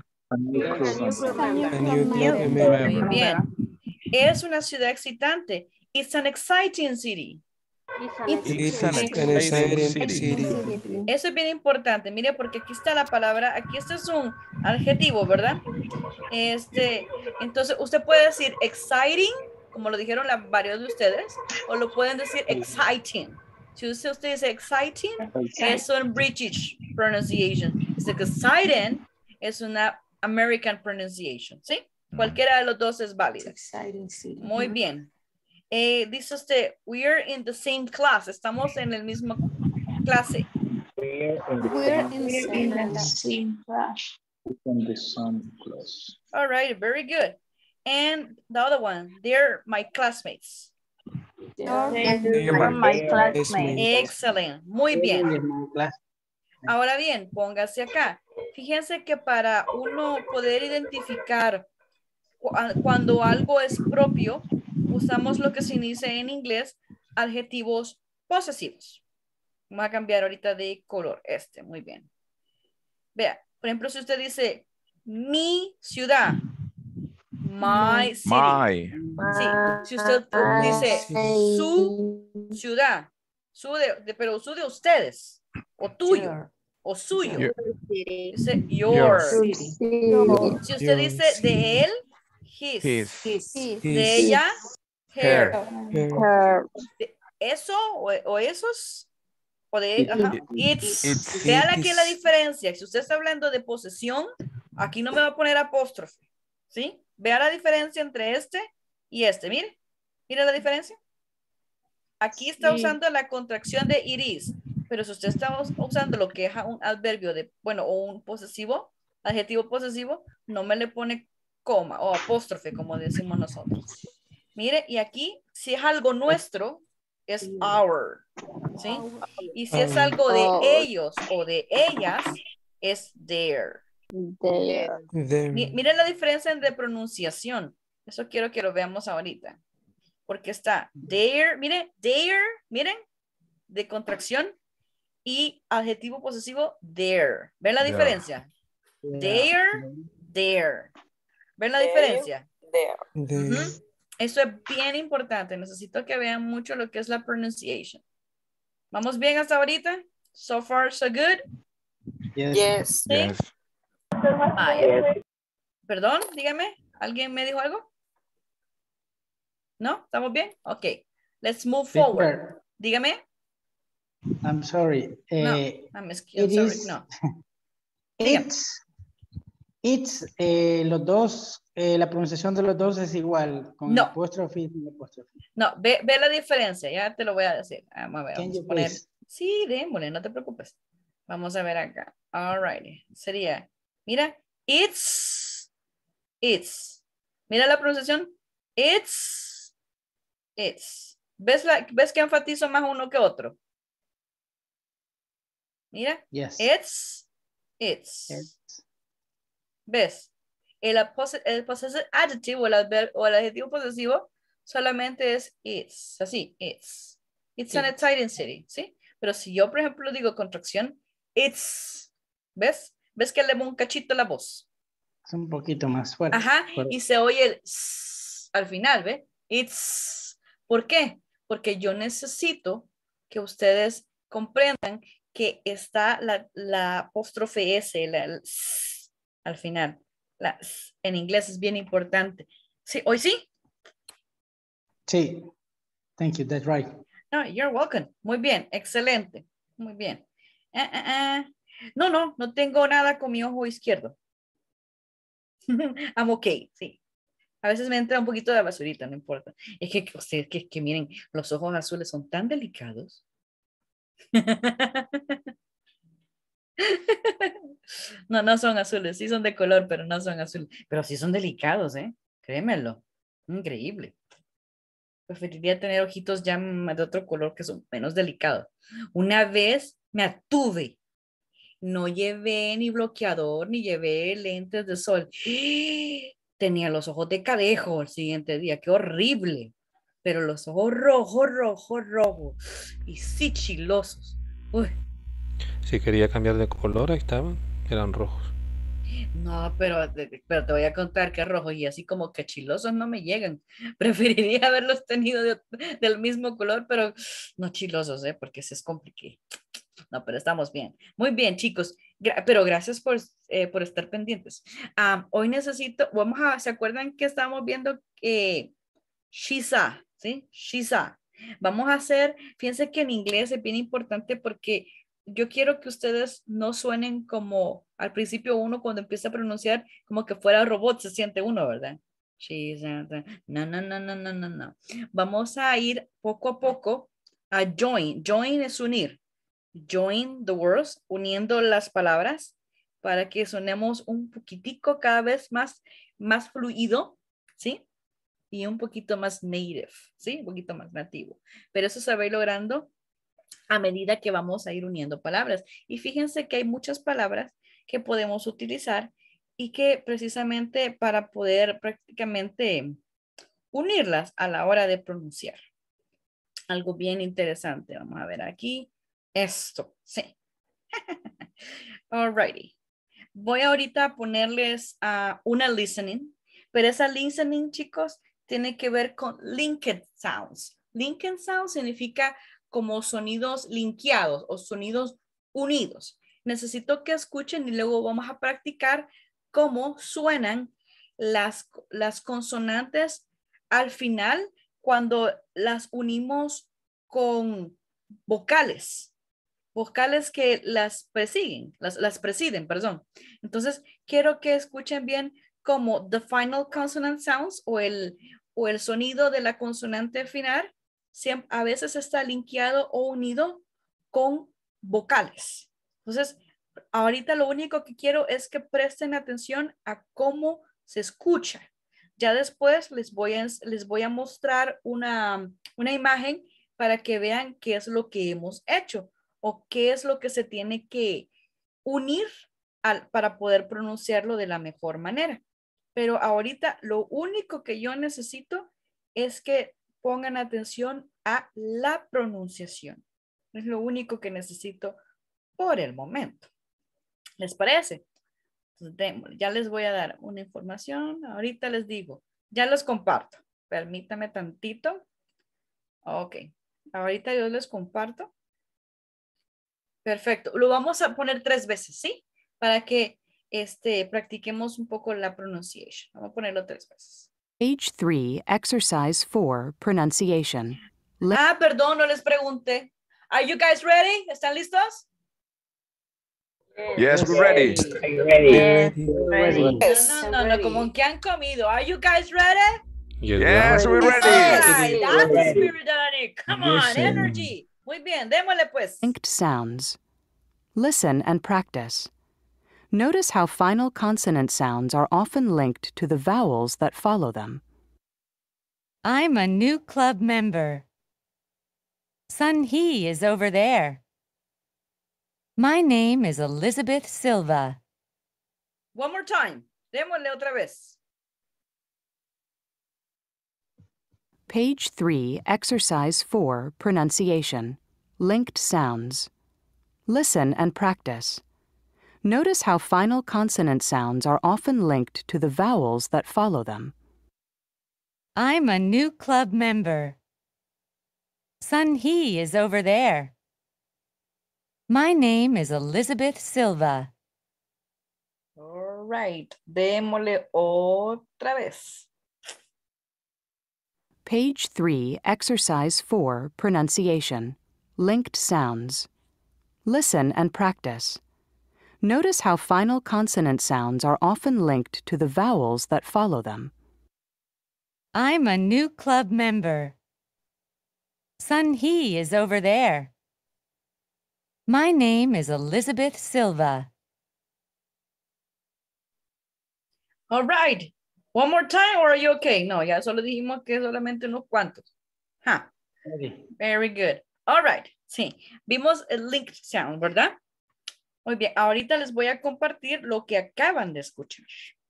Muy bien. Es una ciudad excitante. It's an exciting city. It's an exciting city. Eso es bien importante. Mire, porque aquí está la palabra, aquí este es un adjetivo, ¿verdad? Entonces, usted puede decir exciting, como lo dijeron varios de ustedes, o lo pueden decir exciting. Si usted dice exciting, es un British pronunciation. Si exciting es una American pronunciation, ¿sí? Cualquiera de los dos es válida. Muy bien. Dice usted, we're in the same class. Estamos en el mismo clase. We're in the same class. All right, very good. And the other one, they're my classmates. They're my classmates. Excelente, muy bien. Ahora bien, póngase acá. Fíjense que para uno poder identificar cuando algo es propio, usamos lo que se dice en inglés adjetivos posesivos. Vamos a cambiar ahorita de color muy bien. Vea, por ejemplo, si usted dice mi ciudad, my city. My. Sí, si usted dice su ciudad, pero su de ustedes, o tuyo, o suyo. Dice your. Si usted dice de él, his. De ella, her. Eso o esos. O de it's. Vean aquí la diferencia. Si usted está hablando de posesión, aquí no me va a poner apóstrofe. ¿Sí? Vea la diferencia entre este y este. Mire. Mire la diferencia. Aquí está usando la contracción de it is. Pero si usted está usando lo que es un adverbio o un posesivo, adjetivo posesivo, no me le pone coma o apóstrofe, como decimos nosotros. Mire, y aquí, si es algo nuestro, es our, ¿sí? Y si es algo de ellos o de ellas, es their. Miren la diferencia entre pronunciación. Eso quiero que lo veamos ahorita. Porque está their, miren, de contracción, y adjetivo posesivo, their. ¿Ven la diferencia? Their. ¿Ven la diferencia? Eso es bien importante. Necesito que vean mucho lo que es la pronunciation. ¿Vamos bien hasta ahorita? So far, so good? Yes. ¿Sí? Yes. Perdón, dígame. ¿Alguien me dijo algo? ¿No? ¿Estamos bien? Ok. Let's move forward. Dígame. I'm sorry. No, I'm sorry. No. Los dos, la pronunciación de los dos es igual, con No. apóstrofe y sin apóstrofe. No, ve la diferencia, ya te lo voy a decir. Vamos a ver, Can vamos a you poner. please? Sí, démosle, no te preocupes. Vamos a ver acá. Alrighty. Sería, mira, it's. Mira la pronunciación. It's. ¿Ves que enfatizo más uno que otro? Mira. Yes. It's. ¿Ves? El possessive adjective o el adjetivo posesivo solamente es it's. Así, it's. It's an exciting city, ¿sí? Pero si yo, por ejemplo, digo contracción, it's. ¿Ves? ¿Ves que le pongo un cachito a la voz? Es un poquito más fuerte. Ajá, y se oye el s al final, ¿ve? It's. ¿Por qué? Porque yo necesito que ustedes comprendan que está la apóstrofe S, el s al final. La s en inglés es bien importante. ¿Sí? ¿Hoy sí? Sí. Thank you, that's right. No, you're welcome. Muy bien, excelente. Muy bien. No tengo nada con mi ojo izquierdo. I'm okay, sí. A veces me entra un poquito de basurita, no importa. Es que ustedes que miren, los ojos azules son tan delicados. No son azules, sí son de color, pero no son azules. Pero sí son delicados, ¿eh? Créemelo. Increíble. Preferiría tener ojitos ya de otro color que son menos delicados. Una vez me atuve. No llevé ni bloqueador, ni llevé lentes de sol. Tenía los ojos de cadejo el siguiente día. ¡Qué horrible! Pero los ojos rojos. Y sí chilosos. Uy. Si quería cambiar de color, ahí estaban. Eran rojos. No, pero te voy a contar que rojos y así como que chilosos no me llegan. Preferiría haberlos tenido del mismo color, pero no chilosos, porque se es complicado. No, pero estamos bien. Muy bien, chicos. Pero gracias por estar pendientes. Hoy necesito, ¿se acuerdan que estábamos viendo Shisa? ¿Sí? Shisa. Vamos a hacer, fíjense que en inglés es bien importante porque yo quiero que ustedes no suenen como al principio uno cuando empieza a pronunciar como que fuera robot, se siente uno, ¿verdad? No. Vamos a ir poco a poco a join. Join es unir. Join the words, uniendo las palabras para que sonemos un poquitico cada vez más fluido, ¿sí? Y un poquito más native, ¿sí? Un poquito más nativo. Pero eso se va a ir logrando a medida que vamos a ir uniendo palabras. Y fíjense que hay muchas palabras que podemos utilizar y que precisamente para poder prácticamente unirlas a la hora de pronunciar. Algo bien interesante. Vamos a ver aquí. Esto, sí. Alrighty. Voy ahorita a ponerles una listening, pero esa listening, chicos, tiene que ver con linked sounds. Linked sounds significa como sonidos linkeados o sonidos unidos. Necesito que escuchen y luego vamos a practicar cómo suenan las consonantes al final cuando las unimos con vocales que las presiden, perdón. Entonces, quiero que escuchen bien como the final consonant sounds o el sonido de la consonante final a veces está linkeado o unido con vocales. Entonces, ahorita lo único que quiero es que presten atención a cómo se escucha. Ya después les voy a mostrar una imagen para que vean qué es lo que hemos hecho o qué es lo que se tiene que unir para poder pronunciarlo de la mejor manera. Pero ahorita lo único que yo necesito es que pongan atención a la pronunciación. Es lo único que necesito por el momento. ¿Les parece? Entonces, ya les voy a dar una información. Ahorita les digo. Ya los comparto. Permítame tantito. Ok. Ahorita yo les comparto. Perfecto. Lo vamos a poner 3 veces, ¿sí? Para que practiquemos un poco la pronunciación. Vamos a ponerlo 3 veces. Page 3, Exercise 4, Pronunciation. Perdón, no les pregunté. Are you guys ready? ¿Están listos? Yes, we're ready. Are you ready? Ready. No, como que han comido. Are you guys ready? Yes, Yes, we're All ready. right, that's the Ready. spirit that I need. Come on, Listen. energy. Muy bien, démosle pues. Distinct sounds. Listen and practice. Notice how final consonant sounds are often linked to the vowels that follow them. I'm a new club member. Sun Hee is over there. My name is Elizabeth Silva. One more time. Démosle otra vez. Page 3, Exercise 4, Pronunciation. Linked sounds. Listen and practice. Notice how final consonant sounds are often linked to the vowels that follow them. I'm a new club member. Sun Hee is over there. My name is Elizabeth Silva. All right. Démosle otra vez. Page 3, Exercise 4, Pronunciation. Linked sounds. Listen and practice. Notice how final consonant sounds are often linked to the vowels that follow them. I'm a new club member. Sun Hee is over there. My name is Elizabeth Silva. All right. One more time, or are you okay? No, ya solo dijimos que solamente unos cuantos. Huh. Very good. All right. Sí. Vimos el linked sound, ¿verdad? Muy bien. Ahorita les voy a compartir lo que acaban de escuchar.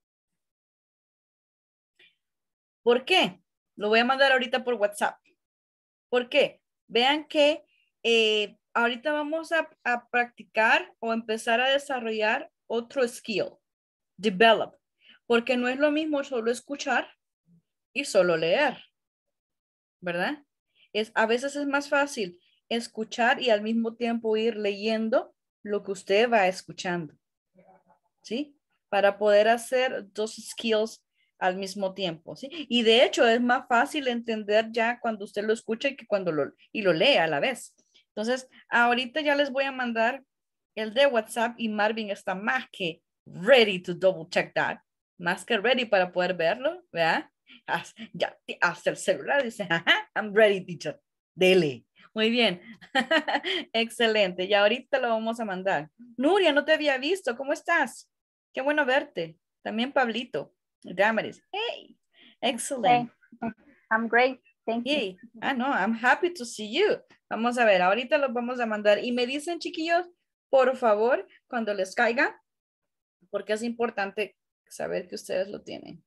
¿Por qué? Lo voy a mandar ahorita por WhatsApp. ¿Por qué? Vean que ahorita vamos a practicar o empezar a desarrollar otro skill. Develop. Porque no es lo mismo solo escuchar y solo leer. ¿Verdad? A veces es más fácil escuchar y al mismo tiempo ir leyendo lo que usted va escuchando. ¿Sí? Para poder hacer dos skills al mismo tiempo, ¿sí? Y de hecho es más fácil entender ya cuando usted lo escucha que cuando lo lee a la vez. Entonces, ahorita ya les voy a mandar el de WhatsApp y Marvin está más que ready to double check that. Más que ready para poder verlo, ¿verdad? Ya, hasta el celular dice, I'm ready, teacher. Dele. Muy bien. Excelente. Ya ahorita lo vamos a mandar. Nuria, no te había visto. ¿Cómo estás? Qué bueno verte. También Pablito. Damaris. Hey. Excellent. Hey, I'm great. Thank you. No, I'm happy to see you. Vamos a ver, ahorita los vamos a mandar. Y me dicen, chiquillos, por favor, cuando les caiga, porque es importante saber que ustedes lo tienen.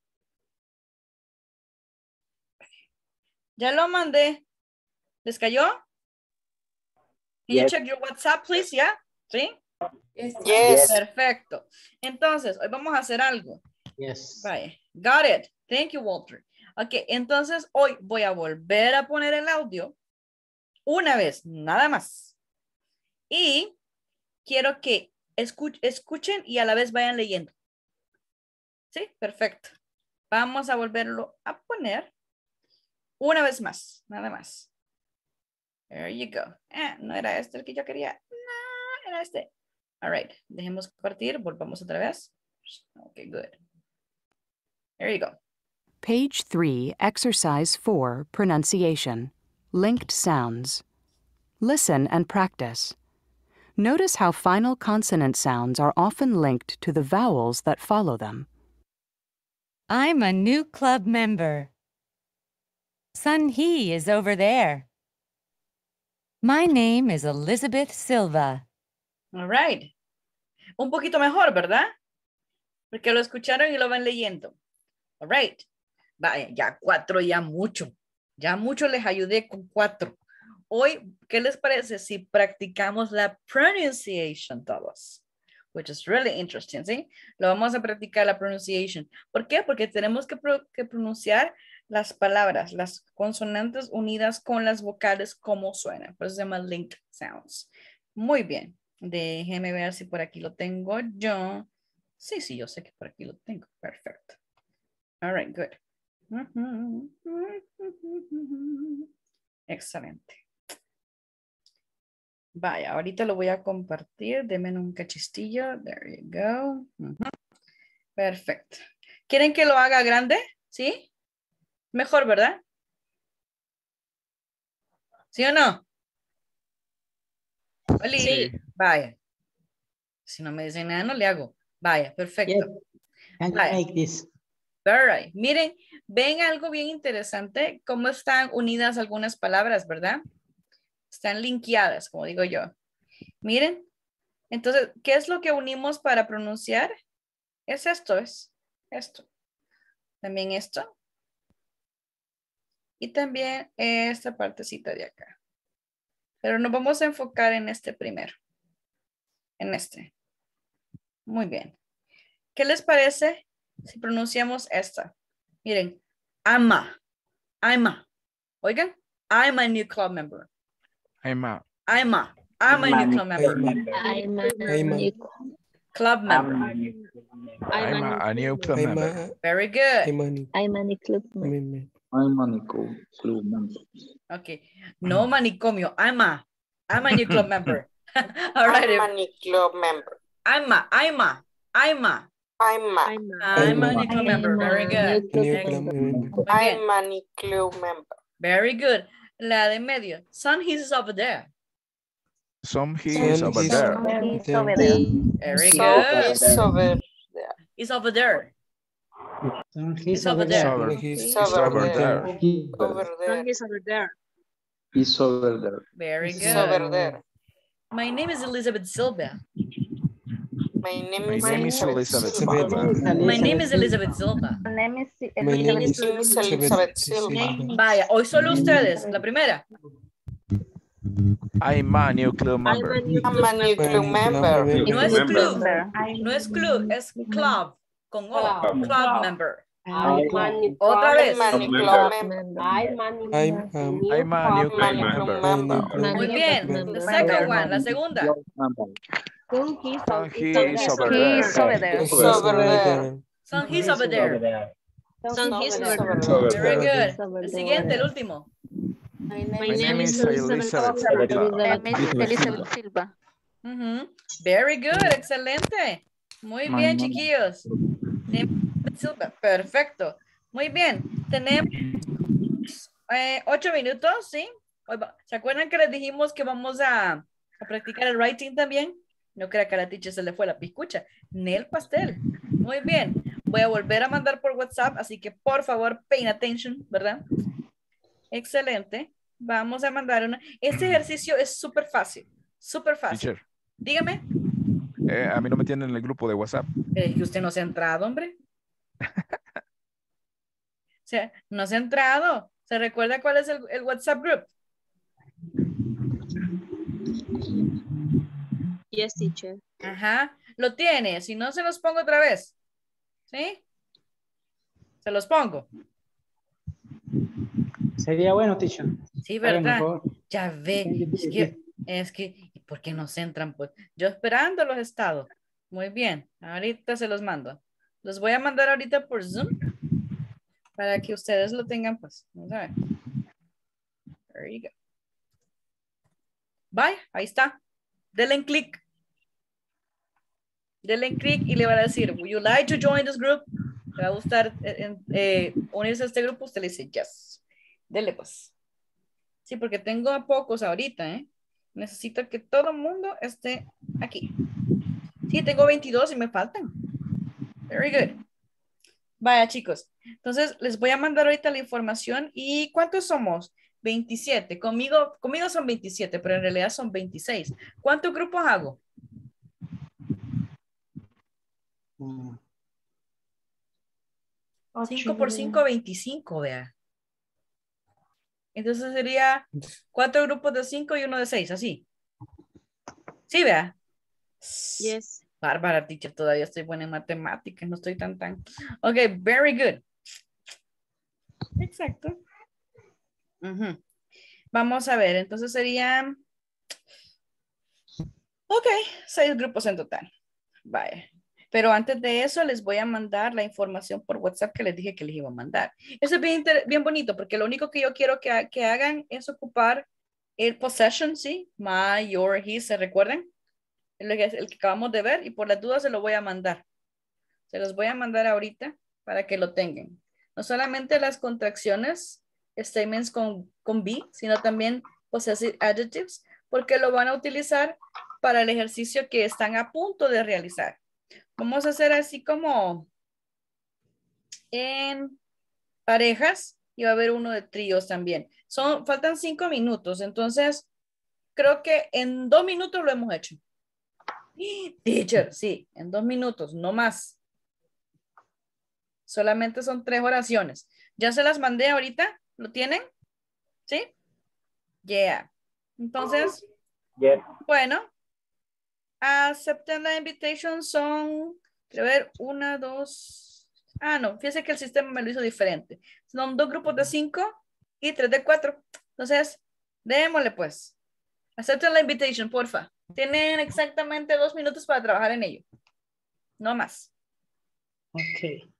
Ya lo mandé. ¿Les cayó? Can you check your WhatsApp, please? ¿Ya? ¿Sí? Yes. Perfecto. Entonces, hoy vamos a hacer algo. Yes. Vaya. Got it. Thank you, Walter. Ok, entonces hoy voy a volver a poner el audio una vez, nada más. Y quiero que escuchen y a la vez vayan leyendo. ¿Sí? Perfecto. Vamos a volverlo a poner una vez más, nada más. There you go. No era este el que yo quería. No, era este. All right. Dejemos compartir. Volvamos otra vez. Okay, good. There you go. Page 3, Exercise 4, Pronunciation. Linked sounds. Listen and practice. Notice how final consonant sounds are often linked to the vowels that follow them. I'm a new club member. Sun Hee is over there. My name is Elizabeth Silva. All right. Un poquito mejor, ¿verdad? Porque lo escucharon y lo van leyendo. All right. Vaya, ya 4, ya mucho. Ya mucho les ayudé con 4. Hoy, ¿qué les parece si practicamos la pronunciation todos? Which is really interesting, ¿sí? Lo vamos a practicar la pronunciation. ¿Por qué? Porque tenemos que pronunciar las palabras, las consonantes unidas con las vocales como suenan. Por eso se llama linked sounds. Muy bien. Déjeme ver si por aquí lo tengo yo. Sí, yo sé que por aquí lo tengo. Perfecto. All right, good. Excelente. Vaya, ahorita lo voy a compartir. Denme un cachistillo. There you go. Perfecto. ¿Quieren que lo haga grande? ¿Sí? Mejor, ¿verdad? ¿Sí o no? Oli. Sí. Vaya. Si no me dicen nada, no le hago. Vaya, perfecto. Can you Vaya. make this? All right. Miren, ven algo bien interesante. Cómo están unidas algunas palabras, ¿verdad? Están linkeadas, como digo yo. Miren. Entonces, ¿qué es lo que unimos para pronunciar? Es esto, es esto. También esto. Y también esta partecita de acá. Pero nos vamos a enfocar en este primero. En este. Muy bien. ¿Qué les parece si pronunciamos esta? Miren. I'm a. Oigan. I'm a new club member. I'm a new club member. Club member. I'm a new club member. Very good. I'm a new club member. I'm a new club member. Okay. No manicomio. I'm a new club member. All right. I'm a new club member. I'm a new club member. Very good. I'm a new club member. Very good. La de medio. Son he's over there. Some he is over there. He's over there. Very So good. he's over there. He's over there. He's over there. He's over there. Over there. He's over there. He's over there. Very He's over good. there. My name is Elizabeth Silva. My name My is name is Elizabeth Silva. Silva. My name is Elizabeth Silva. My name is My name is Elizabeth Silva. Vaya, hoy solo ustedes. La primera. I'm a new club member. I'm a new club member. No es club. No es club, es club. Con O. Club member. Otra vez. I'm a new club member. I'm a new club member. Muy bien. The second one. La segunda. Some he is over there. He's over there. He's over there. Son he's over there. He's over there. Very good. El siguiente, el último. My My name is Elizabeth Silva. Elizabeth Silva. Very good. Excelente. Muy bien, chiquillos. Perfecto. Muy bien. Tenemos 8 minutos, ¿sí? ¿Se acuerdan que les dijimos que vamos a practicar el writing también? No crea que a la teacher se le fue la piscucha. Ni el pastel. Muy bien. Voy a volver a mandar por WhatsApp, así que por favor, pay attention, ¿verdad? Excelente. Vamos a mandar una. Este ejercicio es súper fácil. Súper fácil. Teacher, Dígame. a mí no me tienen en el grupo de WhatsApp. Es que usted no se ha entrado, hombre. O sea, no se ha entrado. ¿Se recuerda cuál es el WhatsApp group? Yes, teacher. Ajá. Lo tiene. Si no, se los pongo otra vez. ¿Sí? Se los pongo. Sería bueno, teacher. Sí, ¿verdad? Ya ve. Es que, ¿por qué no se entran? Pues yo esperando los estados. Muy bien. Ahorita se los mando. Los voy a mandar ahorita por Zoom para que ustedes lo tengan, pues. Vamos a ver. There you go. Bye. Ahí está. Denle en clic. Denle en clic y le va a decir, would you like to join this group? Le va a gustar unirse a este grupo. Usted le dice, yes. Dele pues. Sí, porque tengo a pocos ahorita, ¿eh? Necesito que todo el mundo esté aquí. Sí, tengo 22 y me faltan. Very good. Vaya, chicos. Entonces, les voy a mandar ahorita la información. ¿Y cuántos somos? 27. Conmigo son 27, pero en realidad son 26. ¿Cuántos grupos hago? 5 por 5, 25, vea. Entonces sería 4 grupos de 5 y 1 de 6, así. ¿Sí, vea? Yes. Bárbara, teacher, todavía estoy buena en matemáticas, no estoy tan. Ok, very good. Exacto. Vamos a ver, entonces serían... Ok, 6 grupos en total. Vaya. Pero antes de eso les voy a mandar la información por WhatsApp que les dije que les iba a mandar. Eso es bien bonito porque lo único que yo quiero que hagan es ocupar El possession, sí. My, your, his, ¿se recuerdan? El que acabamos de ver y por las dudas se lo voy a mandar. Se los voy a mandar ahorita para que lo tengan. No solamente las contracciones, statements con be, sino también possessive adjectives, porque lo van a utilizar para el ejercicio que están a punto de realizar. Vamos a hacer así como en parejas y va a haber uno de tríos también. Faltan 5 minutos, entonces creo que en 2 minutos lo hemos hecho. Teacher, sí, en 2 minutos, no más. Solamente son 3 oraciones. Ya se las mandé ahorita, ¿lo tienen? ¿Sí? Yeah. Entonces, Yes. bueno, acepten la invitación son, quiero ver, 1, 2. Ah, no, fíjense que el sistema me lo hizo diferente. Son 2 grupos de 5 y 3 de 4. Entonces, démosle pues. Acepten la invitación, porfa. Tienen exactamente 2 minutos para trabajar en ello. No más. Ok.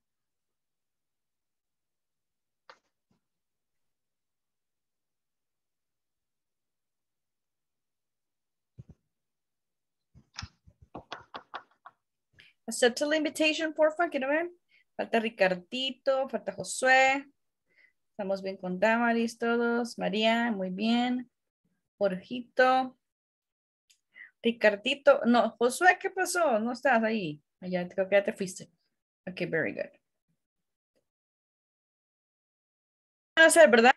Accept la invitation, porfa, quiero ver. Falta Ricardito, falta Josué. Estamos bien con Damaris todos. María, muy bien. Jorgito. Ricardito. No, Josué, ¿qué pasó? No estás ahí. Ya, creo que ya te fuiste. Ok, very good. Van a hacer, ¿verdad?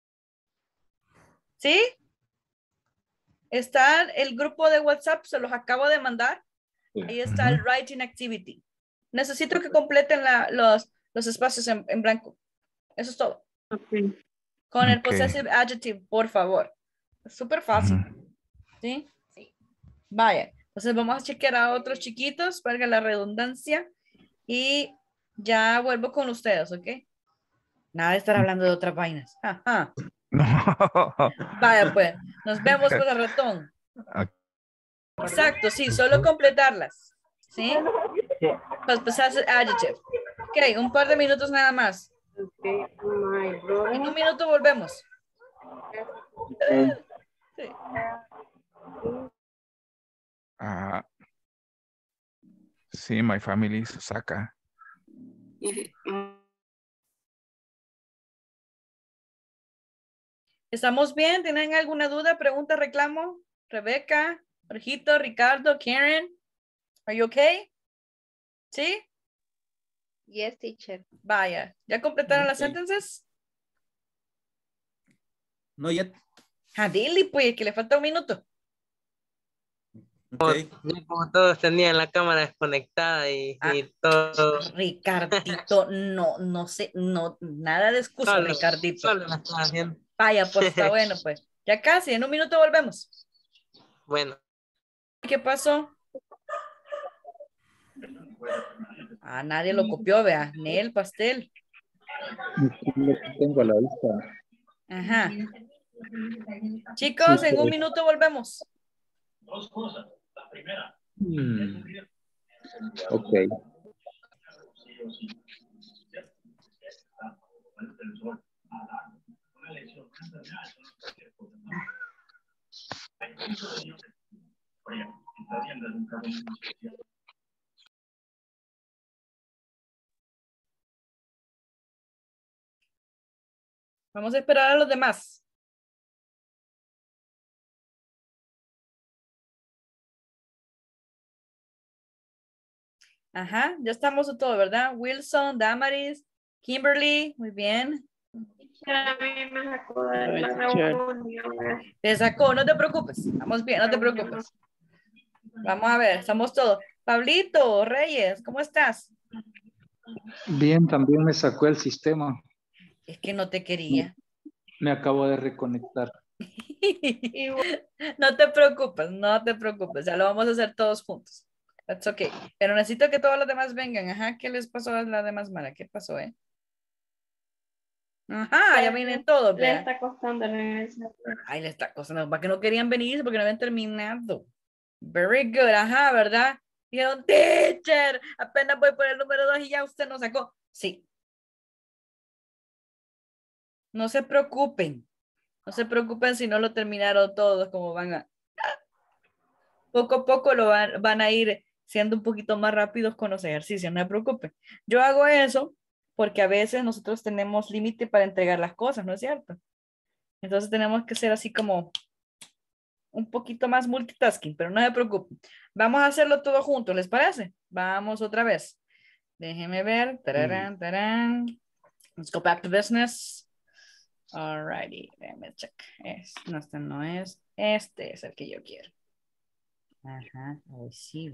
¿Sí? Está el grupo de WhatsApp, se los acabo de mandar. Ahí está el writing activity. Necesito que completen los espacios en blanco. Eso es todo. Okay. Con el possessive adjective, por favor. Es súper fácil. ¿Sí? Sí. Vaya. Entonces vamos a chequear a otros chiquitos, valga la redundancia. Y ya vuelvo con ustedes, ¿ok? Nada de estar hablando de otras vainas. Ajá. Vaya pues. Nos vemos con el ratón. Exacto, sí. Solo completarlas. ¿Sí? Pues possessive adjective. Ok, un par de minutos nada más. En 1 minuto volvemos. Sí. Sí, my family is Osaka. ¿Estamos bien? ¿Tienen alguna duda, pregunta, reclamo? Rebeca, Jorgito, Ricardo, Karen. Are you okay? ¿Sí? Yes, teacher. Vaya. ¿Ya completaron las sentences? No yet. Ah, dile, pues, que le falta 1 minuto. Okay. Como todos tenían la cámara desconectada y todo. Ricardito, no sé, no, nada de excusa, Ricardito. Solo la estaba haciendo. Vaya, pues está bueno, pues. Ya casi, en 1 minuto volvemos. Bueno. ¿Qué pasó? Ah, nadie lo copió, vea. Nel, pastel. Tengo a la vista. Ajá. Chicos, Sí, en 1 pues. minuto volvemos. Dos cosas. La primera. Ok. Vamos a esperar a los demás. Ajá, ya estamos en todo, ¿verdad? Wilson, Damaris, Kimberly, muy bien. A mí me sacó de la reunión. Te sacó, no te preocupes. Estamos bien, no te preocupes. Vamos a ver, estamos todos. Pablito, Reyes, ¿cómo estás? Bien, también me sacó el sistema. Es que no te quería. Me acabo de reconectar. No te preocupes, ya lo vamos a hacer todos juntos. That's okay. Pero necesito que todos los demás vengan. Ajá, ¿qué les pasó a la demás Mara? ¿Qué pasó, Ajá, ya vienen todos. Le está costando regresar. Ay, le está costando. ¿Para que no querían venir? Porque no habían terminado. Very good, ajá, ¿verdad? Dijeron, teacher, apenas voy por el número 2 y ya usted nos sacó. Sí. No se preocupen. No se preocupen si no lo terminaron todos, como van a... Poco a poco lo van a ir siendo un poquito más rápidos con los ejercicios, no se preocupen. Yo hago eso porque a veces nosotros tenemos límite para entregar las cosas, ¿no es cierto? Entonces tenemos que ser así como un poquito más multitasking, pero no se preocupen. Vamos a hacerlo todo juntos, ¿les parece? Vamos otra vez. Déjenme ver. Tararán, tarán. Let's go back to business. Alrighty, déjenme check. No, este no es. Este es el que yo quiero. Ajá, sí.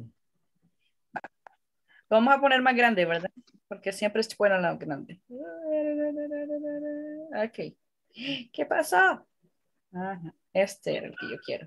Vamos a poner más grande, ¿verdad? Porque siempre es bueno lo grande. Ok. ¿Qué pasó? Ajá. Este era el que yo quiero.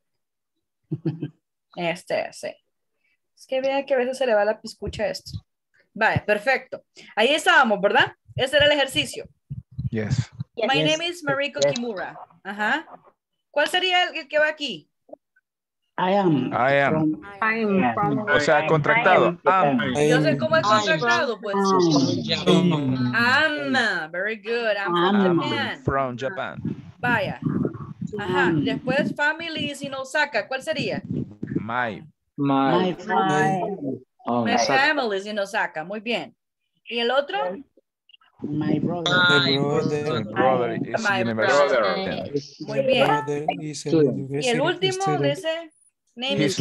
Este, sí. Es que vean que a veces se le va la piscucha a esto. Vale, perfecto. Ahí estábamos, ¿verdad? Ese era el ejercicio. Yes. My name is Mariko Kimura. Ajá. ¿Cuál sería el que va aquí? I am. From. O sea, contractado. Yo sé cómo es contractado, pues. Very good. I'm from Japan. Vaya. Ajá. Después, family is in Osaka. ¿Cuál sería? My family is in Osaka. Muy bien. ¿Y el otro? My brother. My brother. Muy bien. Y el último dice... His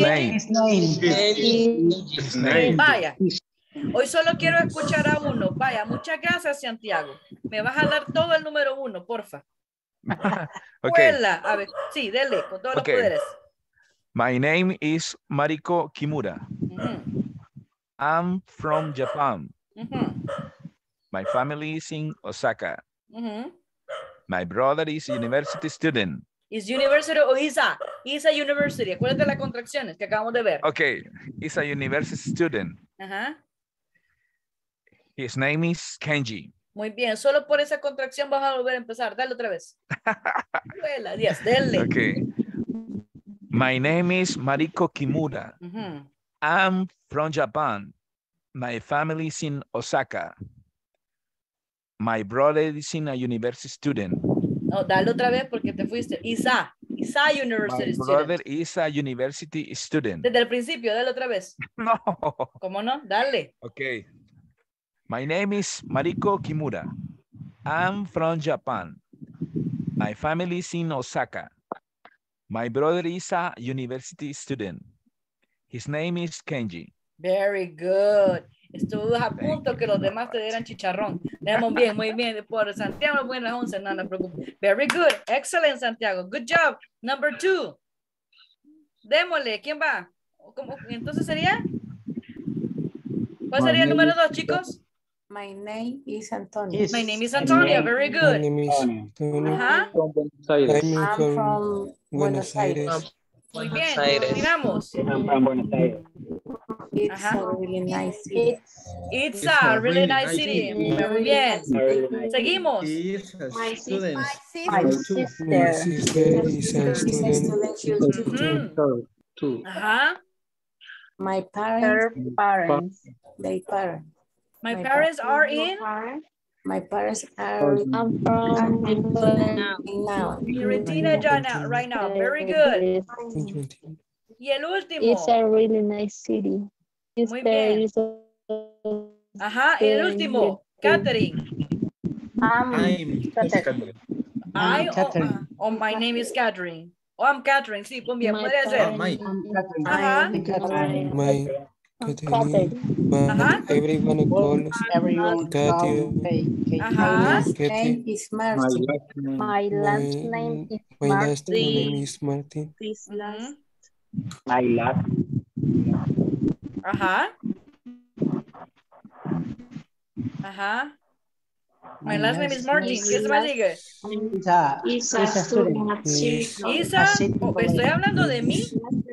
name. Vaya. Hoy solo quiero escuchar a uno. Vaya, muchas gracias, Santiago. Me vas a dar todo el número 1, porfa. Okay. A ver, sí, dele, con todos los poderes. My name is Mariko Kimura. I'm from Japan. My family is in Osaka. My brother is a university student. Is university o ISA? ISA University. Acuérdate de las contracciones que acabamos de ver. Okay, he's a university student. Ajá. His name is Kenji. Muy bien, solo por esa contracción vas a volver a empezar. Dale otra vez. Duela, 10, dale. Okay. My name is Mariko Kimura. I'm from Japan. My family is in Osaka. My brother is a university student. No, dale otra vez porque te fuiste. ISA University student. My brother is a university student. Desde el principio, dale otra vez. No. ¿Cómo no? Dale. Okay. My name is Mariko Kimura. I'm from Japan. My family is in Osaka. My brother is a university student. His name is Kenji. Very good. Estuve a punto que los demás te dieran chicharrón. Leemos bien, muy bien. Por Santiago, buenas 11, no te preocupes. Very good. Excellent, Santiago. Good job. Number 2. Démosle. ¿Quién va? ¿Cómo? Entonces sería. ¿Cuál sería el número 2, chicos? My name is Antonio. My name is Antonio. Very good. My name is Antonio. I'm from Buenos Aires. Muy bien. Continuamos. I'm from Buenos Aires. It's a really nice city. It's a really nice city. Muy bien. Seguimos. My sister is a student. Ajá. My parents. My parents are in. My parents are in Argentina right now. Very good. Y el último. It's a really nice city. Muy bien. Ajá, y el último. Catherine. My name is Catherine. I'm Catherine, sí, pues bien, puede ser. Ajá. Everyone calls Katy. Ajá. name is Martin. My last name is Martin. My last. Ajá. Ajá. My last name is Martin. ¿Qué se me sigue? Isa student. Isa. ¿Estoy hablando de mí?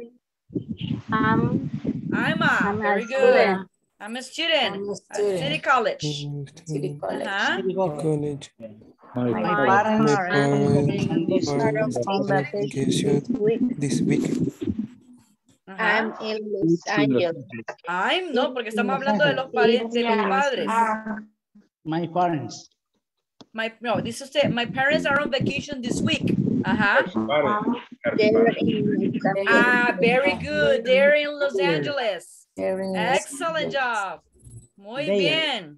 Very good. I'm a student at City College. City College. College. My parents this week. I'm in Los Angeles. No, porque estamos hablando de los parientes, de los padres. My parents. Dice usted, my parents are on vacation this week. Ajá. Ah, very good. They're in Los Angeles. Excellent job. Muy bien.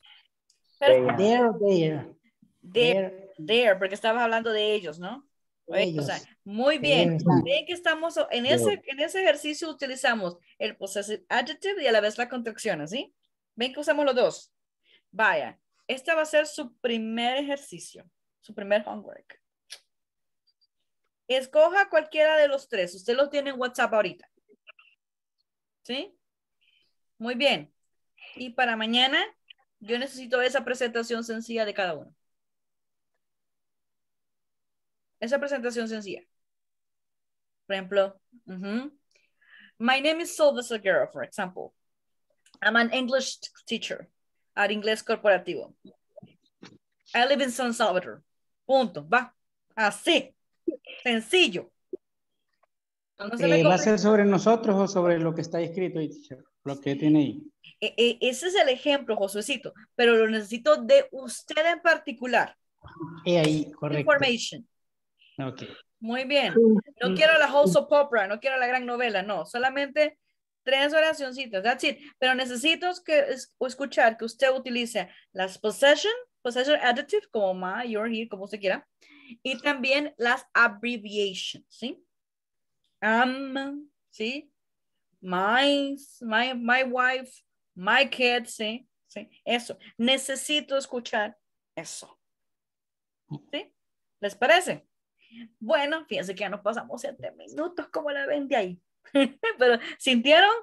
There, porque estabas hablando de ellos, ¿no? O sea, muy bien. Ven que estamos en ese ejercicio utilizamos el possessive adjective y a la vez la contracción, ¿sí? Ven que usamos los dos. Vaya, este va a ser su primer ejercicio, su primer homework. Escoja cualquiera de los tres. Usted los tiene en WhatsApp ahorita. ¿Sí? Muy bien. Y para mañana, yo necesito esa presentación sencilla de cada uno. Esa presentación sencilla. Por ejemplo, my name is Silva Seguero, for example. I'm an English teacher at Inglés Corporativo. I live in San Salvador. Punto. Va. Así. Sencillo. No se me ¿Va a ser sobre nosotros o sobre lo que está escrito ahí, teacher? Lo que tiene ahí. Ese es el ejemplo, Josuecito, pero lo necesito de usted en particular. Ahí, correcto. Information. Ok. Muy bien. No quiero la whole soap opera, no quiero la gran novela, no. Solamente 3 oracioncitas, that's it. Pero necesito escuchar que usted utilice las possession adjective, como my, your, here, como usted quiera. Y también las abbreviations, ¿sí? ¿sí? My wife, my kids, ¿sí? ¿sí? Eso. Necesito escuchar eso. ¿Sí? ¿Les parece? Bueno, fíjense que ya nos pasamos 7 minutos, como la ven de ahí. Pero, ¿sintieron?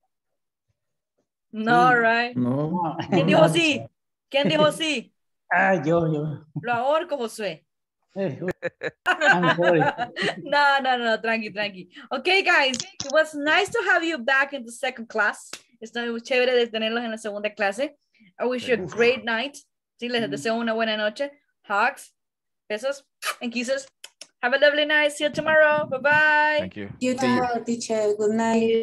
No, Sí. right? No. ¿Quién dijo sí? ¿Quién dijo sí? Yo. Lo ahorco, Josué. I'm sorry. No, tranqui. Okay, guys, it was nice to have you back in the second class. Está muy chévere de tenerlos en la segunda clase. I wish you a great night. Sí, les deseo una buena noche. Hugs, besos, and kisses. Have a lovely night. See you tomorrow. Bye-bye. Thank you. You too, teacher. Good night.